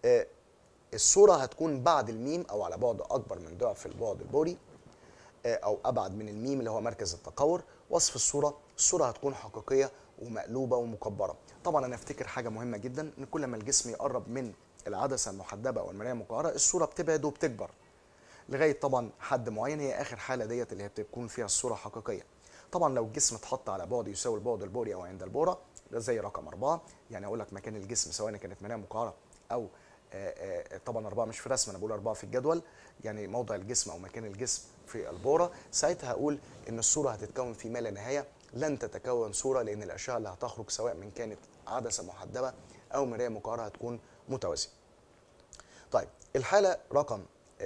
الصوره هتكون بعد الميم او على بعد اكبر من ضعف البعد البؤري او ابعد من الميم اللي هو مركز التقور. وصف الصوره هتكون حقيقيه ومقلوبه ومكبره. طبعا انا افتكر حاجه مهمه جدا، ان كل ما الجسم يقرب من العدسه المحدبه او المرايه المقعره الصوره بتبعد وبتكبر لغايه طبعا حد معين، هي اخر حاله ديت اللي هي بتكون فيها الصوره حقيقيه. طبعا لو الجسم اتحط على بعد يساوي البعد البؤري او عند البوره، ده زي رقم 4. يعني اقول لك مكان الجسم سواء كانت مرايه مقعره او طبعا 4 مش في رسم، انا بقول 4 في الجدول، يعني موضع الجسم او مكان الجسم في البوره. ساعتها هقول ان الصوره هتتكون في ما لا نهايه، لن تتكون صوره لان الاشعه اللي هتخرج سواء من كانت عدسه محدبه او مرايه مقعره هتكون متوازيه. طيب الحاله رقم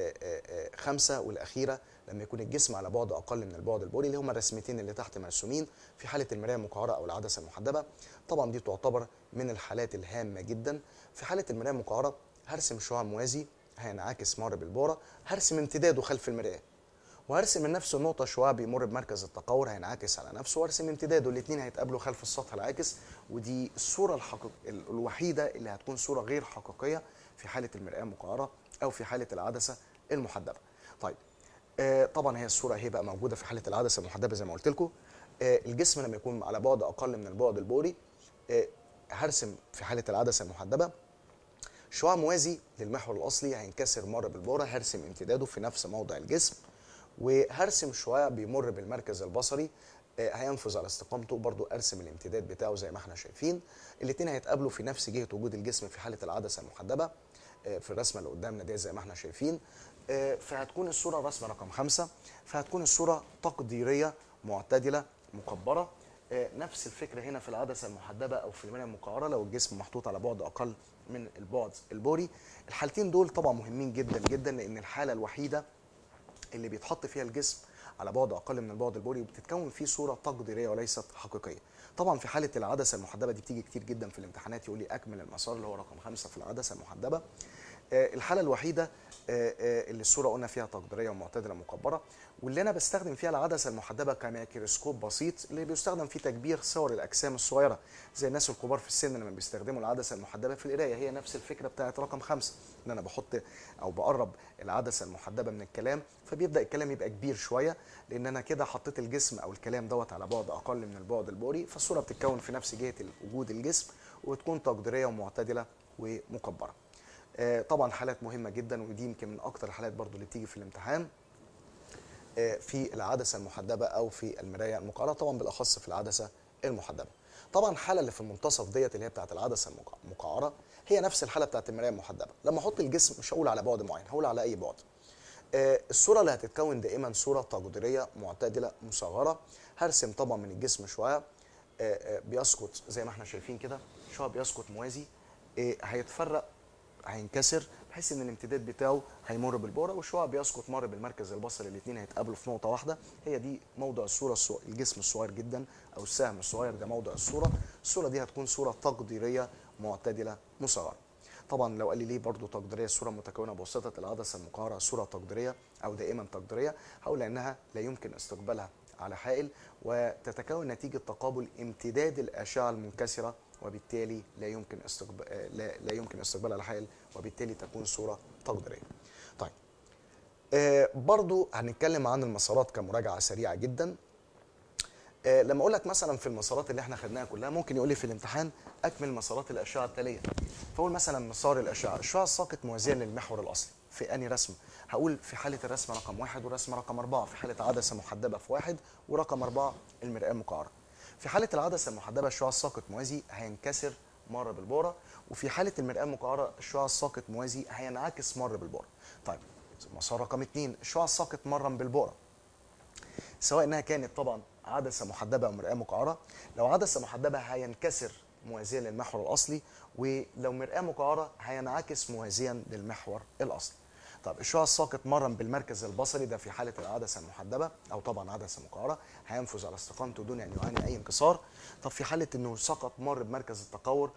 5 والاخيره، لما يكون الجسم على بعد اقل من البعد البؤري، اللي هما الرسمتين اللي تحت مرسومين في حاله المرايه المقعره او العدسه المحدبه. طبعا دي تعتبر من الحالات الهامه جدا. في حاله المرايه المقعره هرسم شعاع موازي هينعكس مر بالبوره، هرسم امتداده خلف المرايه، وهرسم من نفس النقطه شعاع بيمر بمركز التقور هينعكس على نفسه، وارسم امتداده، الاثنين هيتقابلوا خلف السطح العاكس. ودي الصوره الوحيده اللي هتكون صوره غير حقيقيه في حاله المرآة المقعره او في حاله العدسه المحدبه. طيب طبعا هي الصوره هي بقى موجوده في حاله العدسه المحدبه زي ما قلت لكم. الجسم لما يكون على بعد اقل من البعد البؤري هرسم في حاله العدسه المحدبه شعاع موازي للمحور الاصلي هينكسر مر بالبوره، هرسم امتداده في نفس موضع الجسم، وهرسم شعاع بيمر بالمركز البصري هينفذ على استقامته، برضو ارسم الامتداد بتاعه زي ما احنا شايفين. الاثنين هيتقابلوا في نفس جهه وجود الجسم في حاله العدسه المحدبه في الرسمه اللي قدامنا دي زي ما احنا شايفين. فهتكون الصوره رسمه رقم 5، فهتكون الصوره تقديريه معتدله مكبره. نفس الفكره هنا في العدسه المحدبه او في المرايه المقعره لو الجسم محطوط على بعد اقل من البعد البوري. الحالتين دول طبعا مهمين جدا جدا، لان الحاله الوحيده اللي بيتحط فيها الجسم على بعد اقل من البعد البوري وبتتكون فيه صوره تقديريه وليست حقيقيه. طبعا في حاله العدسه المحدبه دي بتيجي كتير جدا في الامتحانات، يقول لي اكمل المسار اللي هو رقم 5 في العدسه المحدبه. الحاله الوحيده اللي الصوره قلنا فيها تقديريه ومعتدله مكبره، واللي انا بستخدم فيها العدسه المحدبه كميكروسكوب بسيط اللي بيستخدم في تكبير صور الاجسام الصغيره، زي الناس الكبار في السن لما بيستخدموا العدسه المحدبه في القرايه. هي نفس الفكره بتاعت رقم 5، ان انا بحط او بقرب العدسه المحدبه من الكلام، فبيبدا الكلام يبقى كبير شويه، لان انا كده حطيت الجسم او الكلام دوت على بعد اقل من البعد البوري، فالصوره بتتكون في نفس جهه وجود الجسم وتكون تقديريه ومعتدله ومكبره. طبعا حالات مهمه جدا، ودي يمكن من اكتر الحالات برضو اللي بتيجي في الامتحان في العدسه المحدبه او في المرايه المقعره، طبعا بالاخص في العدسه المحدبه. طبعا الحاله اللي في المنتصف ديت اللي هي بتاعت العدسه المقعره هي نفس الحاله بتاعت المرايه المحدبه. لما احط الجسم مش هقول على بعد معين، هقول على اي بعد. الصوره اللي هتتكون دائما صوره تقديريه معتدله مصغره. هرسم طبعا من الجسم شعاع بيسقط زي ما احنا شايفين كده، شعاع بيسقط موازي هيتفرق هينكسر بحيث ان الامتداد بتاعه هيمر بالبوره، والشعاع بيسقط مر بالمركز البصري، الاثنين هيتقابلوا في نقطه واحده. هي دي موضع الصوره الجسم الصغير جدا او السهم الصغير ده موضع الصوره. الصوره دي هتكون صوره تقديريه معتدله مصغره. طبعا لو قال لي ليه برضو تقديريه الصوره متكونه بواسطه العدسه المقعره صوره تقديريه او دائما تقديريه، هقول لانها لا يمكن استقبالها على حائل، وتتكون نتيجه تقابل امتداد الاشعه المنكسره، وبالتالي لا يمكن استقبالها على حائل، وبالتالي تكون صوره تقديريه. طيب برضو هنتكلم عن المسارات كمراجعه سريعه جدا. لما اقول لك مثلا في المسارات اللي احنا خدناها كلها، ممكن يقول لي في الامتحان اكمل مسارات الاشعه التاليه. فاقول مثلا مسار الاشعه، الشعاع الساقط موازيا للمحور الاصلي في انهي رسمه؟ هقول في حاله الرسمه رقم 1 ورسمه رقم 4 في حاله عدسه محدبه في 1، ورقم 4 المرآة المقعره. في حاله العدسه المحدبه الشعاع الساقط موازي هينكسر مر بالبوره، وفي حاله المرآة المقعره الشعاع الساقط موازي هينعكس مر بالبوره. طيب مسار رقم 2 الشعاع الساقط مرا بالبوره، سواء انها كانت طبعا عدسه محدبه او مرآة مقعره. لو عدسه محدبه هينكسر موازيا للمحور الاصلي، ولو مرآة مقعره هينعكس موازيا للمحور الاصلي. طب الشعاع الساقط مرا بالمركز البصري ده في حاله العدسه المحدبه او طبعا عدسه مقعره هينفذ على استقامته دون ان يعاني اي انكسار. طب في حاله انه سقط مر بمركز التقور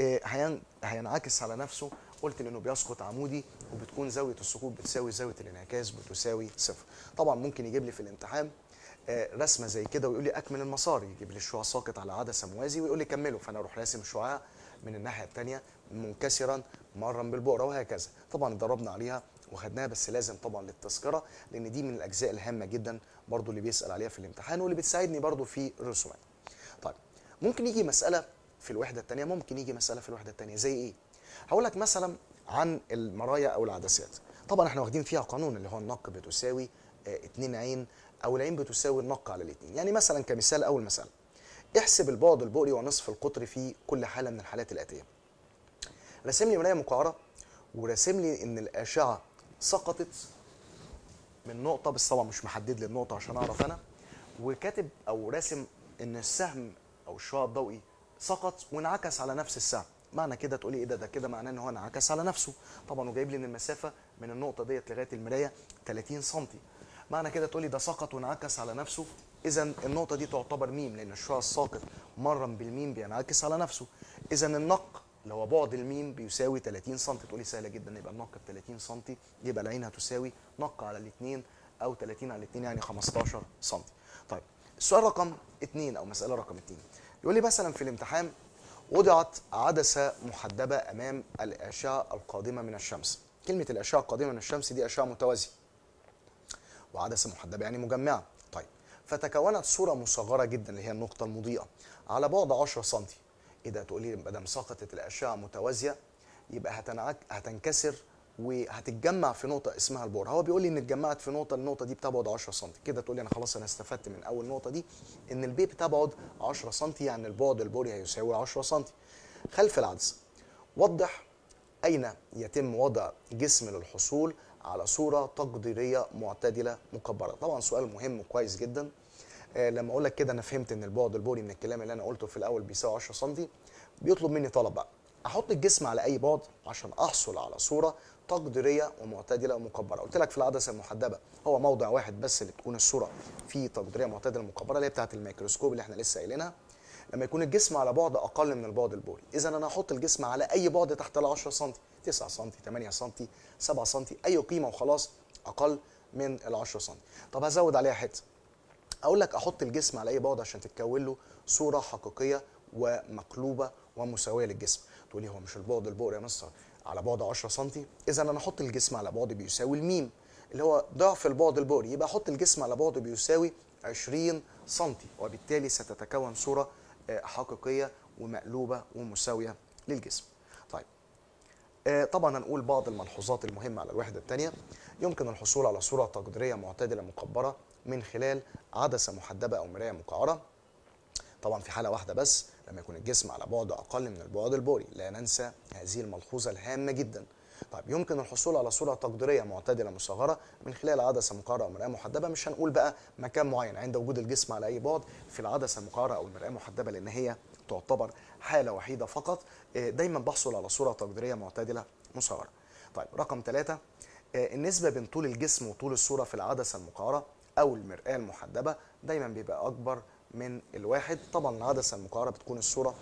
هينعكس على نفسه، قلت لانه بيسقط عمودي وبتكون زاويه السقوط بتساوي زاويه الانعكاس بتساوي صفر. طبعا ممكن يجيب لي في الامتحان رسمه زي كده ويقول لي اكمل المسار، يجيب لي الشعاع ساقط على عدسه موازي ويقول لي كمله، فانا اروح راسم شعاع من الناحيه الثانيه منكسرا مرا بالبؤره وهكذا. طبعا ضربنا عليها وخدناها، بس لازم طبعا للتذكره، لان دي من الاجزاء الهامه جدا برضو اللي بيسال عليها في الامتحان واللي بتساعدني برضو في الرسومات. طيب ممكن يجي مساله في الوحده الثانيه، ممكن يجي مساله في الوحده الثانيه زي ايه؟ هقول لك مثلا عن المرايا او العدسات. طبعا احنا واخدين فيها قانون اللي هو النق بتساوي 2 عين، او العين بتساوي النق على الاثنين. يعني مثلا كمثال اول مساله، احسب البعد البؤري ونصف القطر في كل حاله من الحالات الاتيه. راسم لي مرايه مقعره وراسم لي ان الاشعه سقطت من نقطه، بس طبعا مش محدد لي النقطه عشان اعرف انا، وكاتب او راسم ان السهم او الشعاع الضوئي سقط وانعكس على نفس السهم. معنى كده تقولي ايه ده كده معناه ان هو انعكس على نفسه. طبعا وجايب لي ان المسافه من النقطه ديت لغايه المرايه 30 سم. معنى كده تقولي ده سقط وانعكس على نفسه، اذا النقطه دي تعتبر ميم، لان الشعاع الساقط مرا بالميم بينعكس على نفسه. اذا النق اللي هو بعد الميم بيساوي 30 سم. تقولي سهله جدا، يبقى النق ب 30 سم، يبقى العين هتساوي نق على الاثنين او 30 على الاثنين يعني 15 سم. طيب السؤال رقم 2 او مساله رقم 2 يقول لي مثلا في الامتحان وضعت عدسه محدبه امام الاشعه القادمه من الشمس. كلمه الاشعه القادمه من الشمس دي اشعه متوازيه، وعدسه محدبه يعني مجمعه. طيب فتكونت صوره مصغره جدا اللي هي النقطه المضيئه على بعد 10 سم. ايه ده؟ تقول لي ما دام سقطت الاشعه متوازيه يبقى هتنكسر وهتتجمع في نقطه اسمها البؤره. هو بيقول لي ان اتجمعت في نقطه، النقطه دي بتبعد 10 سم. كده تقول لي انا خلاص انا استفدت من اول نقطه دي ان البي بتبعد 10 سم، يعني البعد البوري هيساوي 10 سم. خلف العدسه وضح اين يتم وضع جسم للحصول على صوره تقديريه معتدله مكبره. طبعا سؤال مهم وكويس جدا. لما اقول لك كده انا فهمت ان البعد البوري من الكلام اللي انا قلته في الاول بيساوي 10 سم. بيطلب مني طلب بقى احط الجسم على اي بعد عشان احصل على صوره تقديريه ومعتدله ومكبره. قلت لك في العدسه المحدبه هو موضع واحد بس اللي بتكون الصوره فيه تقديريه معتدله مكبره، اللي هي بتاعه الميكروسكوب اللي احنا لسه قايلينها. لما يكون الجسم على بعد اقل من البعد البوري، اذا انا هحط الجسم على اي بعد تحت ال 10 سم، 9 سم، 8 سم، 7 سم، اي قيمه وخلاص اقل من ال 10 سم. طب هزود عليها حته، اقول لك احط الجسم على اي بعد عشان تتكون له صوره حقيقيه ومقلوبه ومساويه للجسم. تقول لي هو مش البعد البؤري يا مستر على بعد 10 سم؟ اذا انا احط الجسم على بعد بيساوي الميم اللي هو ضعف البعد البؤري، يبقى احط الجسم على بعد بيساوي 20 سم، وبالتالي ستتكون صوره حقيقيه ومقلوبه ومساويه للجسم. طيب طبعا هنقول بعض الملحوظات المهمة على الوحدة الثانية. يمكن الحصول على صورة تقديرية معتدلة مكبرة من خلال عدسة محدبة أو مراية مقعرة، طبعا في حالة واحدة بس، لما يكون الجسم على بعد أقل من البعد البوري. لا ننسى هذه الملحوظة الهامة جدا. طيب يمكن الحصول على صورة تقديرية معتدلة مصغرة من خلال عدسة مقعرة أو مرآة محدبة. مش هنقول بقى مكان معين، عند وجود الجسم على أي بعد في العدسة المقعرة أو المرآة المحدبة، لأن هي تعتبر حالة وحيدة فقط. دايما بحصل على صورة تقديرية معتدلة مصغرة. طيب رقم 3، النسبة بين طول الجسم وطول الصورة في العدسة المقعرة أو المرآة المحدبة دايما بيبقى أكبر من الواحد. طبعا العدسة المقعرة بتكون الصورة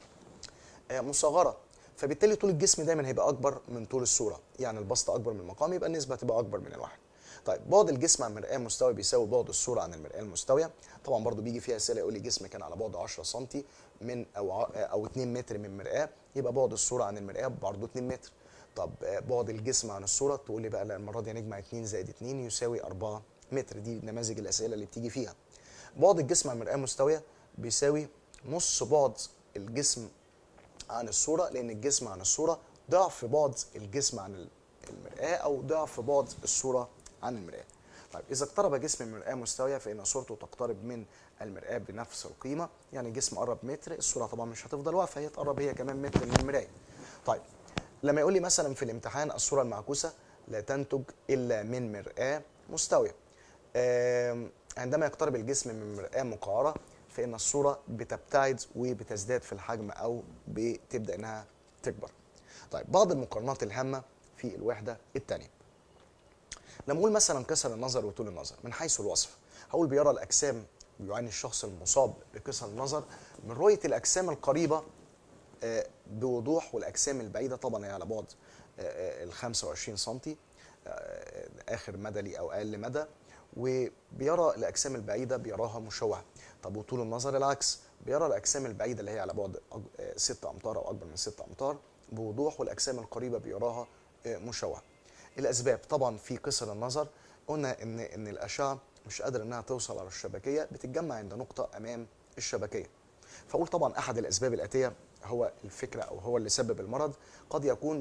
مصغرة، فبالتالي طول الجسم دايما هيبقى أكبر من طول الصورة، يعني البسط أكبر من المقام، يبقى النسبة هتبقى أكبر من الواحد. طيب بعد الجسم عن المرآة المستوي بيساوي بعد الصورة عن المرآة المستوية. طبعا برضو بيجي فيها أسئلة يقول لي جسم كان على بعد 10 سم من أو 2 متر من مرآة، يبقى بعد الصورة عن المرآة برضو 2 متر. طب بعد الجسم عن الصورة تقول لي بقى لا المرة دي هنجمع 2 زائد 2 يساوي 4 متر. دي نماذج الأسئلة اللي بتيجي فيها. بعد الجسم عن المرآة المستوية بيساوي نص بعد الجسم عن الصورة، لأن الجسم عن الصورة ضعف بعد الجسم عن المرآة أو ضعف بعد الصورة عن المرآة. طيب إذا اقترب جسم من المرآة مستوية فإن صورته تقترب من المرآة بنفس القيمة. يعني الجسم قرب متر، الصورة طبعا مش هتفضل واقفة، هي تقرب هي كمان متر من المراية. طيب لما يقول لي مثلا في الامتحان الصورة المعكوسة لا تنتج إلا من مرآة مستوية، عندما يقترب الجسم من مرآة مقعرة فإن الصورة بتبتعد وبتزداد في الحجم أو بتبدأ إنها تكبر. طيب بعض المقارنات الهامة في الوحدة الثانية. لما أقول مثلا قصر النظر وطول النظر من حيث الوصف، هقول بيرى الأجسام، بيعاني الشخص المصاب بقصر النظر من رؤية الأجسام القريبة بوضوح، والأجسام البعيدة طبعا هي على بعد ال 25 سم آخر مدى لي أو أقل مدى، وبيرى الأجسام البعيدة بيراها مشوهة. طب وطول النظر العكس، بيرى الأجسام البعيدة اللي هي على بعد 6 أمتار أو أكبر من 6 أمتار بوضوح، والأجسام القريبة بيراها مشوهة. الأسباب طبعا في قصر النظر قلنا إن الأشعة مش قادرة إنها توصل على الشبكية، بتتجمع عند نقطة أمام الشبكية. فأقول طبعا أحد الأسباب الآتية هو الفكرة أو هو اللي سبب المرض. قد يكون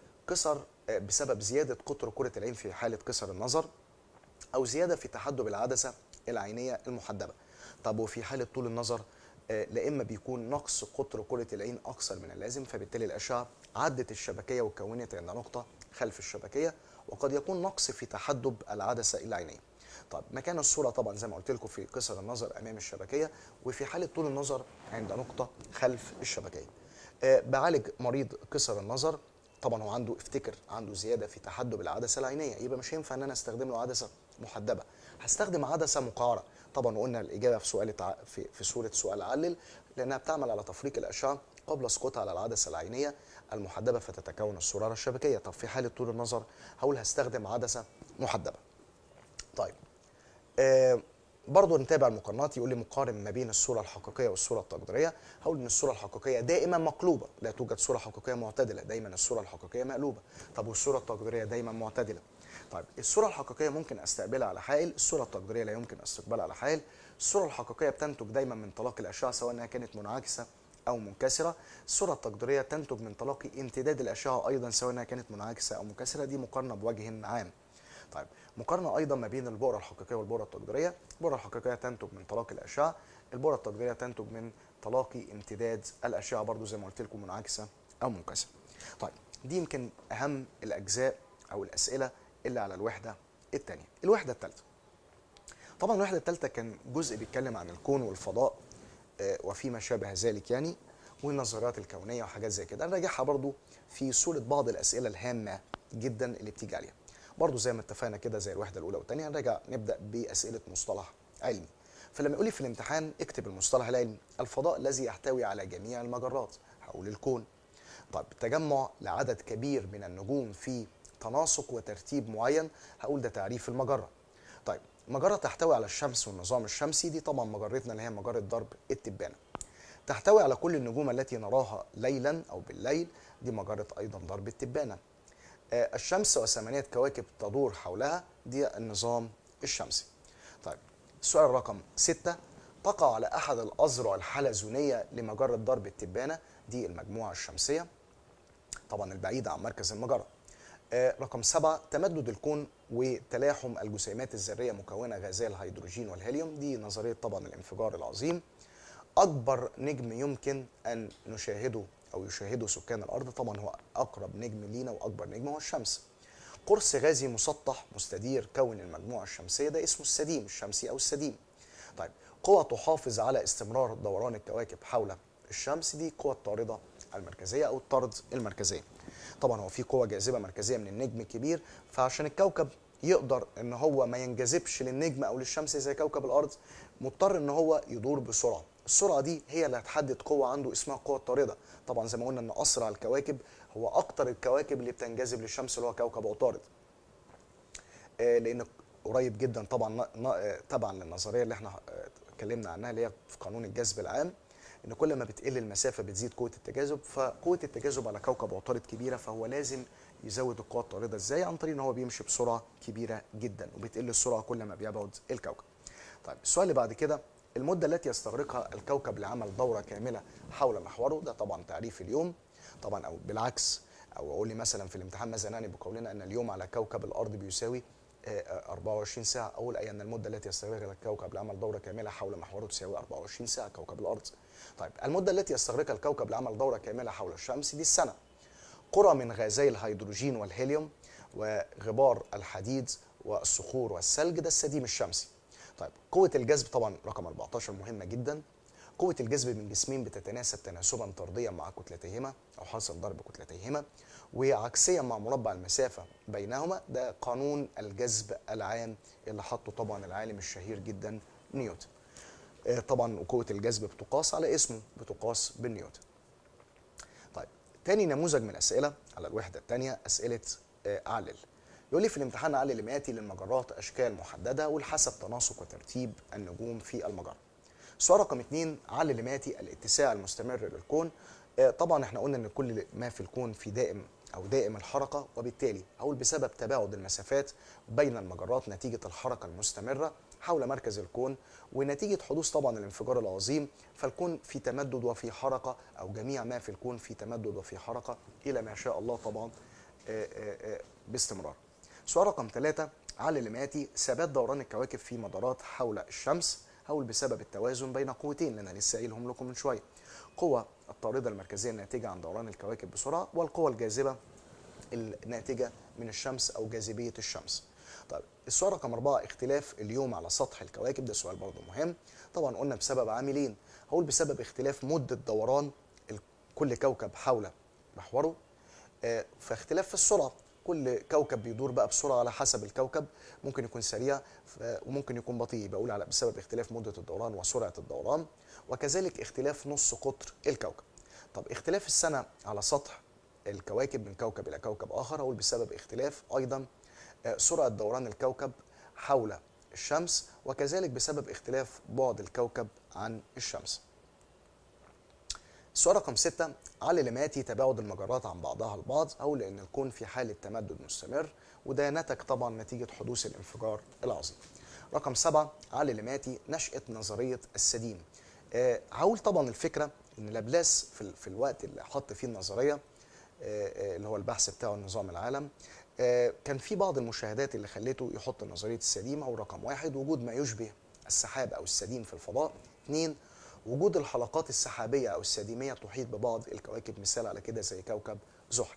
بسبب زيادة قطر كرة العين في حالة قصر النظر، أو زيادة في تحدب العدسة العينية المحدبة. طب وفي حالة طول النظر لا إما بيكون نقص قطر كرة العين أكثر من اللازم، فبالتالي الأشعة عدت الشبكية وكونت عند نقطة خلف الشبكية، وقد يكون نقص في تحدب العدسة العينية. طب مكان الصورة طبعا زي ما قلت لكم في قصر النظر أمام الشبكية، وفي حالة طول النظر عند نقطة خلف الشبكية. بعالج مريض قصر النظر، طبعا هو عنده زياده في تحدب العدسه العينيه، يبقى مش هينفع ان انا استخدم له عدسه محدبه، هستخدم عدسه مقعره. طبعا قلنا الاجابه في سؤال في صوره سؤال علل، لانها بتعمل على تفريق الاشعه قبل سقوطها على العدسه العينيه المحدبه فتتكون الصوره الشبكيه. طب في حاله طول النظر هقول هستخدم عدسه محدبه. طيب برضه نتابع المقارنات. يقول لي مقارن ما بين الصورة الحقيقية والصورة التقديرية. هقول ان الصورة الحقيقية دائما مقلوبة، لا توجد صورة حقيقية معتدلة، دايما الصورة الحقيقية مقلوبة. طب والصورة التقديرية دايما معتدلة. طيب الصورة الحقيقية ممكن استقبلها على حائل، الصورة التقديرية لا يمكن استقبالها على حائل. الصورة الحقيقية بتنتج دايما من طلاق الأشعة سواء انها كانت منعكسة أو منكسرة. الصورة التقديرية تنتج من تلاقي امتداد الأشعة أيضا سواء إنها كانت منعكسة أو منكسرة، دي مقارنة بوجه عام. طيب مقارنة أيضا ما بين البؤرة الحقيقية والبؤرة التقديرية. البؤرة الحقيقية تنتج من تلاقي الأشعة، البؤرة التقديرية تنتج من تلاقي امتداد الأشعة، برضو زي ما قلت لكم منعكسة أو منكسرة. طيب دي يمكن أهم الأجزاء أو الأسئلة اللي على الوحدة الثانية. الوحدة الثالثة، طبعا الوحدة الثالثة كان جزء بيتكلم عن الكون والفضاء وفيما شابه ذلك يعني، والنظريات الكونية وحاجات زي كده. نراجعها برضو في صورة بعض الأسئلة الهامة جدا اللي بتيجي عليها، برضو زي ما اتفقنا كده زي الوحدة الأولى والثانية. نبدأ بأسئلة مصطلح علمي. فلما يقول لي في الامتحان اكتب المصطلح العلمي: الفضاء الذي يحتوي على جميع المجرات، هقول الكون. طيب تجمع لعدد كبير من النجوم في تناسق وترتيب معين، هقول ده تعريف المجرة. طيب مجرة تحتوي على الشمس والنظام الشمسي، دي طبعا مجرتنا اللي هي مجرة درب التبانة. تحتوي على كل النجوم التي نراها ليلا أو بالليل، دي مجرة أيضا درب التبانة. الشمس وثمانية كواكب تدور حولها، دي النظام الشمسي. طيب السؤال رقم 6، تقع على أحد الأذرع الحلزونية لمجرة درب التبانة، دي المجموعة الشمسية طبعا البعيدة عن مركز المجرة. رقم 7، تمدد الكون وتلاحم الجسيمات الذرية مكونة غازي الهيدروجين والهيليوم، دي نظرية طبعا الانفجار العظيم. أكبر نجم يمكن أن نشاهده أو يشاهده سكان الأرض، طبعا هو أقرب نجم لينا وأكبر نجم هو الشمس. قرص غازي مسطح مستدير كون المجموعة الشمسية، ده اسمه السديم الشمسي أو السديم. طيب قوة تحافظ على استمرار دوران الكواكب حول الشمس، دي قوة الطاردة المركزية أو الطرد المركزية. طبعا هو في قوة جاذبة مركزية من النجم الكبير، فعشان الكوكب يقدر ان هو ما ينجذبش للنجم او للشمس زي كوكب الارض، مضطر ان هو يدور بسرعه. السرعه دي هي اللي هتحدد قوه عنده اسمها القوه الطارده. طبعا زي ما قلنا ان اسرع الكواكب هو اكتر الكواكب اللي بتنجذب للشمس اللي هو كوكب عطارد، لان قريب جدا طبعا طبعا للنظريه اللي احنا اتكلمنا عنها اللي هي في قانون الجذب العام، ان كل ما بتقل المسافه بتزيد قوه التجاذب. فقوه التجاذب على كوكب عطارد كبيره، فهو لازم يزود القوه الطارده. ازاي؟ عن طريق ان هو بيمشي بسرعه كبيره جدا، وبتقل السرعه كل ما بيبعد الكوكب. طيب السؤال اللي بعد كده، المده التي يستغرقها الكوكب لعمل دوره كامله حول محوره، ده طبعا تعريف اليوم طبعا، او بالعكس، او اقول لي مثلا في الامتحان ماذا نعني بقولنا ان اليوم على كوكب الارض بيساوي 24 ساعة، أقول أي أن المدة التي يستغرقها الكوكب لعمل دورة كاملة حول محوره تساوي 24 ساعة كوكب الأرض. طيب المدة التي يستغرقها الكوكب لعمل دورة كاملة حول الشمس، دي السنة. قرى من غازي الهيدروجين والهيليوم وغبار الحديد والصخور والثلج، ده السديم الشمسي. طيب قوة الجذب طبعا رقم 14 مهمة جدا. قوة الجذب من جسمين بتتناسب تناسبا طرديا مع كتلتيهما أو حاصل ضرب كتلتيهما، وعكسيا مع مربع المسافة بينهما، ده قانون الجذب العام اللي حطه طبعا العالم الشهير جدا نيوتن. طبعا قوة الجذب بتقاس على اسمه، بتقاس بالنيوتن. طيب تاني نموذج من الأسئلة على الوحدة الثانية، أسئلة علل. يقول لي في الامتحان علل المآتي للمجرات أشكال محددة والحسب تناسق وترتيب النجوم في المجرة. سؤال رقم 2، علل المآتي الاتساع المستمر للكون. طبعا احنا قلنا ان كل ما في الكون في دائم او دائم الحركه، وبالتالي هقول بسبب تباعد المسافات بين المجرات نتيجه الحركه المستمره حول مركز الكون ونتيجه حدوث طبعا الانفجار العظيم، فالكون في تمدد وفي حركه، او جميع ما في الكون في تمدد وفي حركه الى ما شاء الله طبعا باستمرار. سؤال رقم 3، علل المآتي ثبات دوران الكواكب في مدارات حول الشمس، هقول بسبب التوازن بين قوتين اللي انا لسه قايلهم لكم من شويه، قوة الطاردة المركزية الناتجة عن دوران الكواكب بسرعة، والقوة الجاذبة الناتجة من الشمس أو جاذبية الشمس. طيب السؤال رقم 4، اختلاف اليوم على سطح الكواكب، ده سؤال برضه مهم. طبعا قلنا بسبب عاملين، هقول بسبب اختلاف مدة دوران كل كوكب حول محوره، فاختلاف في السرعة. كل كوكب بيدور بقى بسرعة على حسب الكوكب، ممكن يكون سريع وممكن يكون بطيء، بقول على بسبب اختلاف مدة الدوران وسرعة الدوران، وكذلك اختلاف نص قطر الكوكب. طب اختلاف السنة على سطح الكواكب من كوكب إلى كوكب آخر، أقول بسبب اختلاف أيضا سرعة دوران الكوكب حول الشمس، وكذلك بسبب اختلاف بعد الكوكب عن الشمس. السؤال رقم 6، علل المآتي تباعد المجرات عن بعضها البعض، أو لأن الكون في حالة تمدد مستمر، وده نتج طبعا نتيجة حدوث الانفجار العظيم. رقم 7، علل المآتي نشأة نظرية السديم. هقول طبعا الفكرة ان لابلاس في الوقت اللي حط فيه النظريه، اللي هو البحث بتاعه النظام العالم، كان في بعض المشاهدات اللي خلته يحط نظريه السديم. او رقم واحد، وجود ما يشبه السحاب او السديم في الفضاء. اثنين، وجود الحلقات السحابيه او السديميه تحيط ببعض الكواكب، مثال على كده زي كوكب زحل.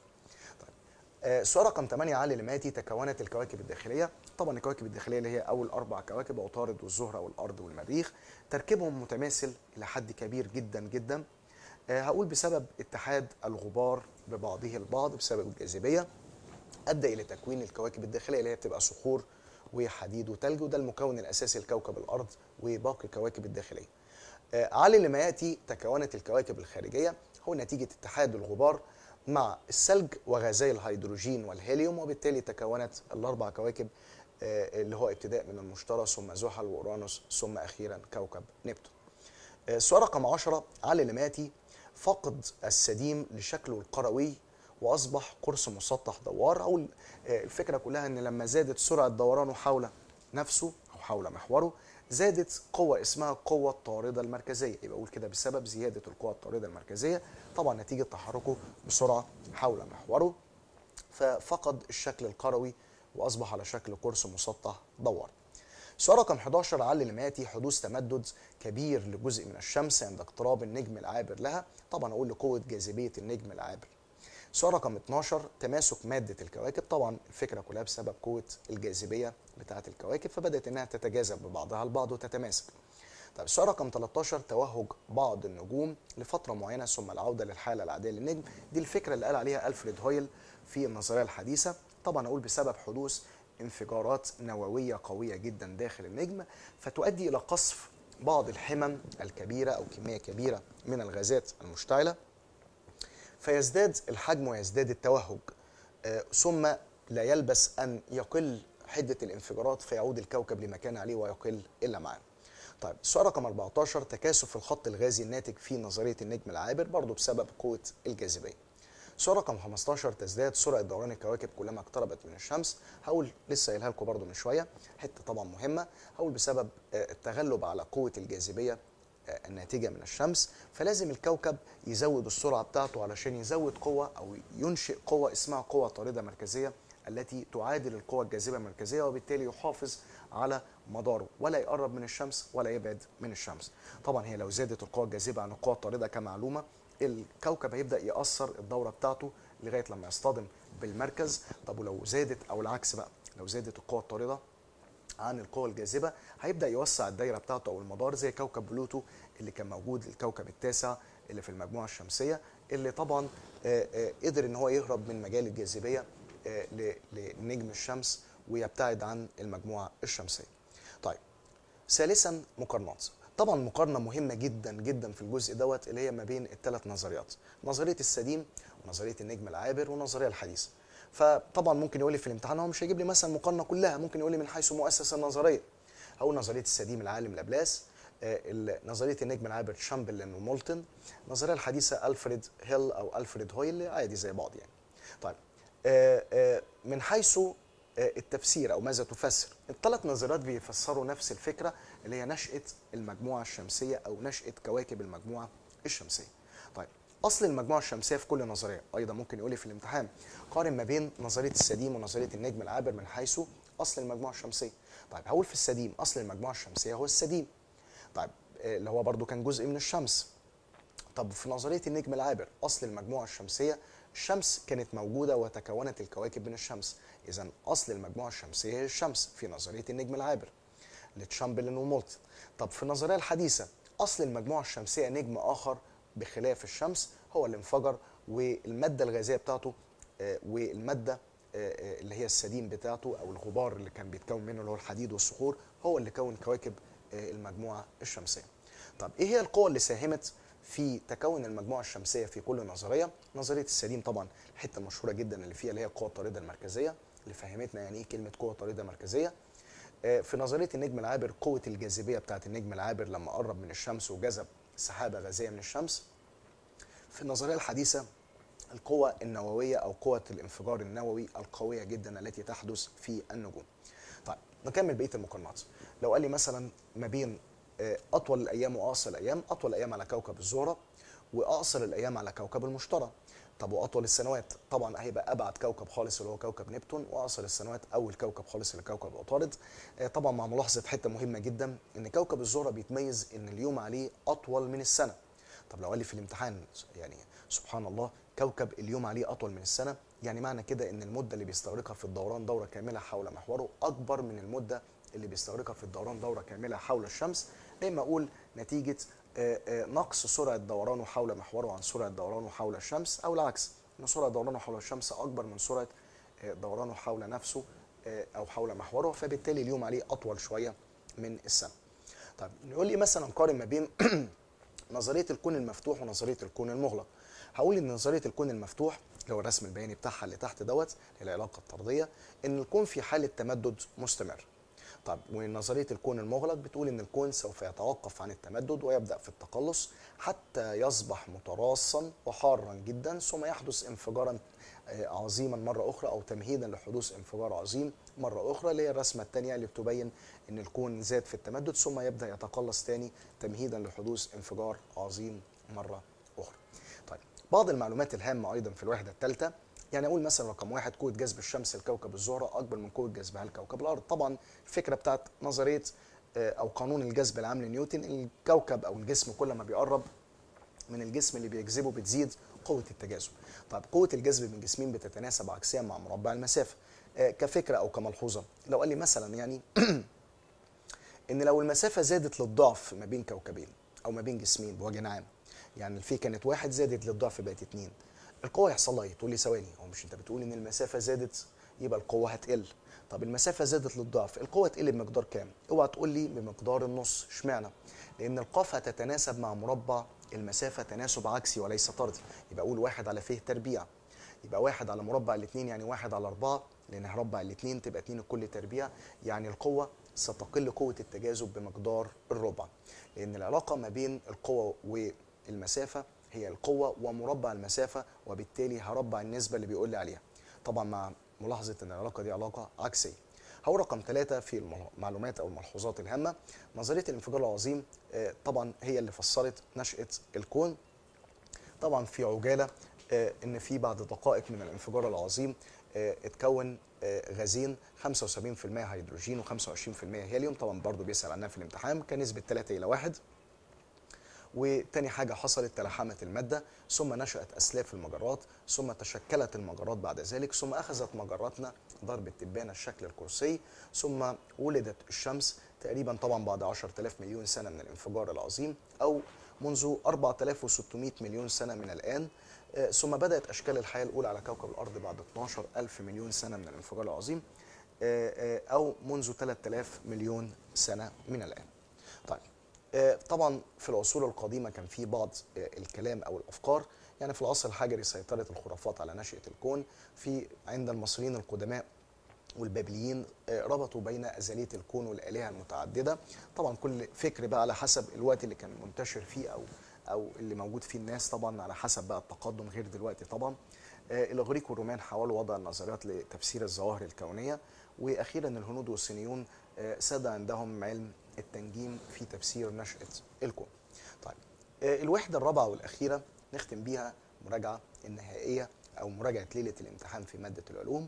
سؤال رقم 8، علي لماتي تكونت الكواكب الداخليه. طبعا الكواكب الداخليه اللي هي اول 4 كواكب، عطارد والزهره والارض والمريخ، تركيبهم متماثل الى حد كبير جدا جدا. هقول بسبب اتحاد الغبار ببعضه البعض بسبب الجاذبيه، ادى الى تكوين الكواكب الداخليه اللي هي بتبقى صخور وحديد وثلج، وده المكون الاساسي لكوكب الارض وباقي الكواكب الداخليه. علي لما ياتي تكونت الكواكب الخارجيه، هو نتيجه اتحاد الغبار مع الثلج وغازي الهيدروجين والهيليوم، وبالتالي تكونت ال4 كواكب، اللي هو ابتداء من المشتري ثم زحل واورانوس ثم اخيرا كوكب نبتون. السؤال رقم 10، علي لماتي فقد السديم لشكله القروي واصبح قرص مسطح دوار. او الفكره كلها ان لما زادت سرعه دورانه حول نفسه او حول محوره، زادت قوه اسمها القوه الطارده المركزيه. يبقى اقول كده بسبب زياده القوه الطارده المركزيه، طبعا نتيجه تحركه بسرعه حول محوره، ففقد الشكل القروي واصبح على شكل قرص مسطح دوار. سؤال رقم 11، علل لماتي حدوث تمدد كبير لجزء من الشمس عند اقتراب النجم العابر لها. طبعا اقول لقوه جاذبيه النجم العابر. سؤال رقم 12، تماسك ماده الكواكب. طبعا الفكره كلها بسبب قوه الجاذبيه بتاعه الكواكب، فبدات انها تتجاذب ببعضها البعض وتتماسك. طيب السؤال رقم 13، توهج بعض النجوم لفتره معينه ثم العوده للحاله العاديه للنجم. دي الفكره اللي قال عليها ألفريد هويل في النظريه الحديثه. طبعا اقول بسبب حدوث انفجارات نوويه قويه جدا داخل النجم، فتؤدي الى قصف بعض الحمم الكبيره او كميه كبيره من الغازات المشتعله، فيزداد الحجم ويزداد التوهج، ثم لا يلبث ان يقل حده الانفجارات فيعود الكوكب لمكان عليه ويقل الا معه. طيب السؤال رقم 14، تكاثف الخط الغازي الناتج في نظريه النجم العابر برضه بسبب قوه الجاذبيه. سؤال رقم 15، تزداد سرعه دوران الكواكب كلما اقتربت من الشمس. هقول لسه قايلها لكم برضه من شويه، حته طبعا مهمه. هقول بسبب التغلب على قوه الجاذبيه الناتجه من الشمس، فلازم الكوكب يزود السرعه بتاعته علشان يزود قوه او ينشئ قوه اسمها قوه طارده مركزيه، التي تعادل القوه الجاذبه المركزيه، وبالتالي يحافظ على مداره ولا يقرب من الشمس ولا يبعد من الشمس. طبعا هي لو زادت القوه الجاذبه عن القوه الطارده كمعلومه، الكوكب هيبدا ياثر الدوره بتاعته لغايه لما يصطدم بالمركز. طب ولو زادت او العكس بقى، لو زادت القوه الطارده عن القوى الجاذبه، هيبدا يوسع الدايره بتاعته او المدار زي كوكب بلوتو اللي كان موجود، الكوكب التاسع اللي في المجموعه الشمسيه، اللي طبعا قدر ان هو يهرب من مجال الجاذبيه لنجم الشمس ويبتعد عن المجموعه الشمسيه. طيب ثالثا، مقارنات. طبعا مقارنه مهمه جدا جدا في الجزء دوت، اللي هي ما بين الثلاث نظريات، نظريه السديم ونظريه النجم العابر والنظريه الحديثه. فطبعا ممكن يقول لي في الامتحان، هو مش هيجيب لي مثلا مقارنه كلها، ممكن يقول لي من حيث مؤسس النظريه. هقول نظريه السديم العالم لابلاس، نظريه النجم العابر شامبلن ومولتن، النظريه الحديثه ألفريد هيل او ألفريد هويل، عادي زي بعض يعني. طيب من حيث التفسير او ماذا تفسر، الثلاث نظريات بيفسروا نفس الفكره، اللي هي نشاه المجموعه الشمسيه او نشاه كواكب المجموعه الشمسيه. طيب اصل المجموعه الشمسيه في كل نظريه، ايضا ممكن يقول لي في الامتحان قارن ما بين نظريه السديم ونظريه النجم العابر من حيث اصل المجموعه الشمسيه. طيب هقول في السديم اصل المجموعه الشمسيه هو السديم، طيب اللي هو برضو كان جزء من الشمس. طب في نظريه النجم العابر اصل المجموعه الشمسيه، الشمس كانت موجوده وتكونت الكواكب من الشمس، اذا اصل المجموعه الشمسيه هي الشمس في نظريه النجم العابر لتشامبلن ومولتن. طب في النظريه الحديثه اصل المجموعه الشمسيه نجم اخر بخلاف الشمس، هو اللي انفجر، والماده الغازيه بتاعته والماده اللي هي السديم بتاعته او الغبار اللي كان بيتكون منه اللي هو الحديد والصخور، هو اللي كون كواكب المجموعه الشمسيه. طب ايه هي القوى اللي ساهمت في تكون المجموعه الشمسيه في كل نظريه؟ نظريه السديم طبعا الحته المشهوره جدا اللي فيها اللي هي القوه الطارده المركزيه، اللي فهمتنا يعني ايه كلمه قوه طارده مركزيه. في نظريه النجم العابر قوه الجاذبيه بتاعه النجم العابر لما قرب من الشمس وجذب سحابه غازيه من الشمس. في النظريه الحديثه القوة النووية أو قوة الانفجار النووي القوية جدا التي تحدث في النجوم. طيب نكمل بقية المقارنات. لو قال لي مثلا ما بين أطول الأيام وأقصر الأيام، أطول الأيام على كوكب الزهرة واقصر الايام على كوكب المشتري. طب واطول السنوات؟ طبعا هيبقى ابعد كوكب خالص اللي هو كوكب نبتون، واقصر السنوات اول كوكب خالص اللي كوكب عطارد. طبعا مع ملاحظه حته مهمه جدا، ان كوكب الزهره بيتميز ان اليوم عليه اطول من السنه. طب لو قال لي في الامتحان يعني سبحان الله كوكب اليوم عليه اطول من السنه، يعني معنى كده ان المده اللي بيستغرقها في الدوران دوره كامله حول محوره اكبر من المده اللي بيستغرقها في الدوران دوره كامله حول الشمس. اما اقول نتيجه نقص سرعه دورانه حول محوره عن سرعه دورانه حول الشمس، او العكس ان سرعه دورانه حول الشمس اكبر من سرعه دورانه حول نفسه او حول محوره، فبالتالي اليوم عليه اطول شويه من السنه. طيب نقول لي مثلا قارن ما بين نظريه الكون المفتوح ونظريه الكون المغلق. هقول ان نظريه الكون المفتوح اللي هو الرسم البياني بتاعها اللي تحت دوت العلاقه الطرديه، ان الكون في حاله تمدد مستمر. طب ونظريه الكون المغلق بتقول ان الكون سوف يتوقف عن التمدد ويبدا في التقلص حتى يصبح متراصا وحارا جدا، ثم يحدث انفجارا عظيما مره اخرى، او تمهيدا لحدوث انفجار عظيم مره اخرى، اللي هي الرسمه الثانيه اللي بتبين ان الكون زاد في التمدد ثم يبدا يتقلص ثاني تمهيدا لحدوث انفجار عظيم مره اخرى. طيب بعض المعلومات الهامه ايضا في الوحده الثالثه، يعني اقول مثلا رقم واحد قوه جذب الشمس لكوكب الزهره اكبر من قوه جذبها لكوكب الارض. طبعا الفكره بتاعت نظريه او قانون الجذب العام لنيوتن، الكوكب او الجسم كل ما بيقرب من الجسم اللي بيجذبه بتزيد قوه التجاذب. طب قوه الجذب من جسمين بتتناسب عكسيا مع مربع المسافه. كفكره او كملحوظه، لو قال لي مثلا يعني ان لو المسافه زادت للضعف ما بين كوكبين او ما بين جسمين بوجه عام، يعني في كانت واحد زادت للضعف بقت اتنين، القوه هيحصل لها ايه؟ تقول لي ثواني، هو مش انت بتقول ان المسافه زادت يبقى القوه هتقل؟ طب المسافه زادت للضعف القوه تقل بمقدار كام؟ اوعى تقول لي بمقدار النص. اشمعنى؟ لان القاف هتتناسب مع مربع المسافه تناسب عكسي وليس طردي. يبقى اقول واحد على ف تربيع، يبقى واحد على مربع الاثنين يعني واحد على 4، لان هربع الاثنين تبقى 2 الكل تربيع، يعني القوه ستقل قوه التجاذب بمقدار الربع، لان العلاقه ما بين القوه والمسافه هي القوه ومربع المسافه، وبالتالي هربع النسبه اللي بيقول لي عليها، طبعا مع ملاحظه ان العلاقه دي علاقه عكسيه. هو رقم 3 في المعلومات او الملحوظات الهامه، نظريه الانفجار العظيم طبعا هي اللي فسرت نشاه الكون. طبعا في عجاله ان في بعد دقائق من الانفجار العظيم اتكون غازين 75% هيدروجين و25% هيليوم، طبعا برضو بيسأل عنها في الامتحان، كان نسبة 3:1. وتاني حاجة حصلت تلاحمت المادة، ثم نشأت أسلاف المجرات، ثم تشكلت المجرات بعد ذلك، ثم أخذت مجراتنا ضرب التبانة الشكل الكرسي، ثم ولدت الشمس تقريبا طبعا بعد 10,000 مليون سنة من الانفجار العظيم، أو منذ 4600 مليون سنة من الآن. ثم بدأت أشكال الحياة الأولى على كوكب الأرض بعد 12,000 مليون سنة من الانفجار العظيم، أو منذ 3000 مليون سنة من الآن. طيب طبعا في العصور القديمة كان في بعض الكلام أو الأفكار، يعني في العصر الحجري سيطرت الخرافات على نشأة الكون. في عند المصريين القدماء والبابليين ربطوا بين أزلية الكون والآلهة المتعددة. طبعا كل فكر بقى على حسب الوقت اللي كان منتشر فيه أو اللي موجود فيه الناس، طبعا على حسب بقى التقدم غير دلوقتي طبعا. الإغريق والرومان حاولوا وضع النظريات لتفسير الظواهر الكونية، وأخيرا الهنود والصينيون ساد عندهم علم التنجيم في تفسير نشأة الكون. طيب الوحدة الرابعة والأخيرة نختم بيها مراجعة النهائية أو مراجعة ليلة الامتحان في مادة العلوم.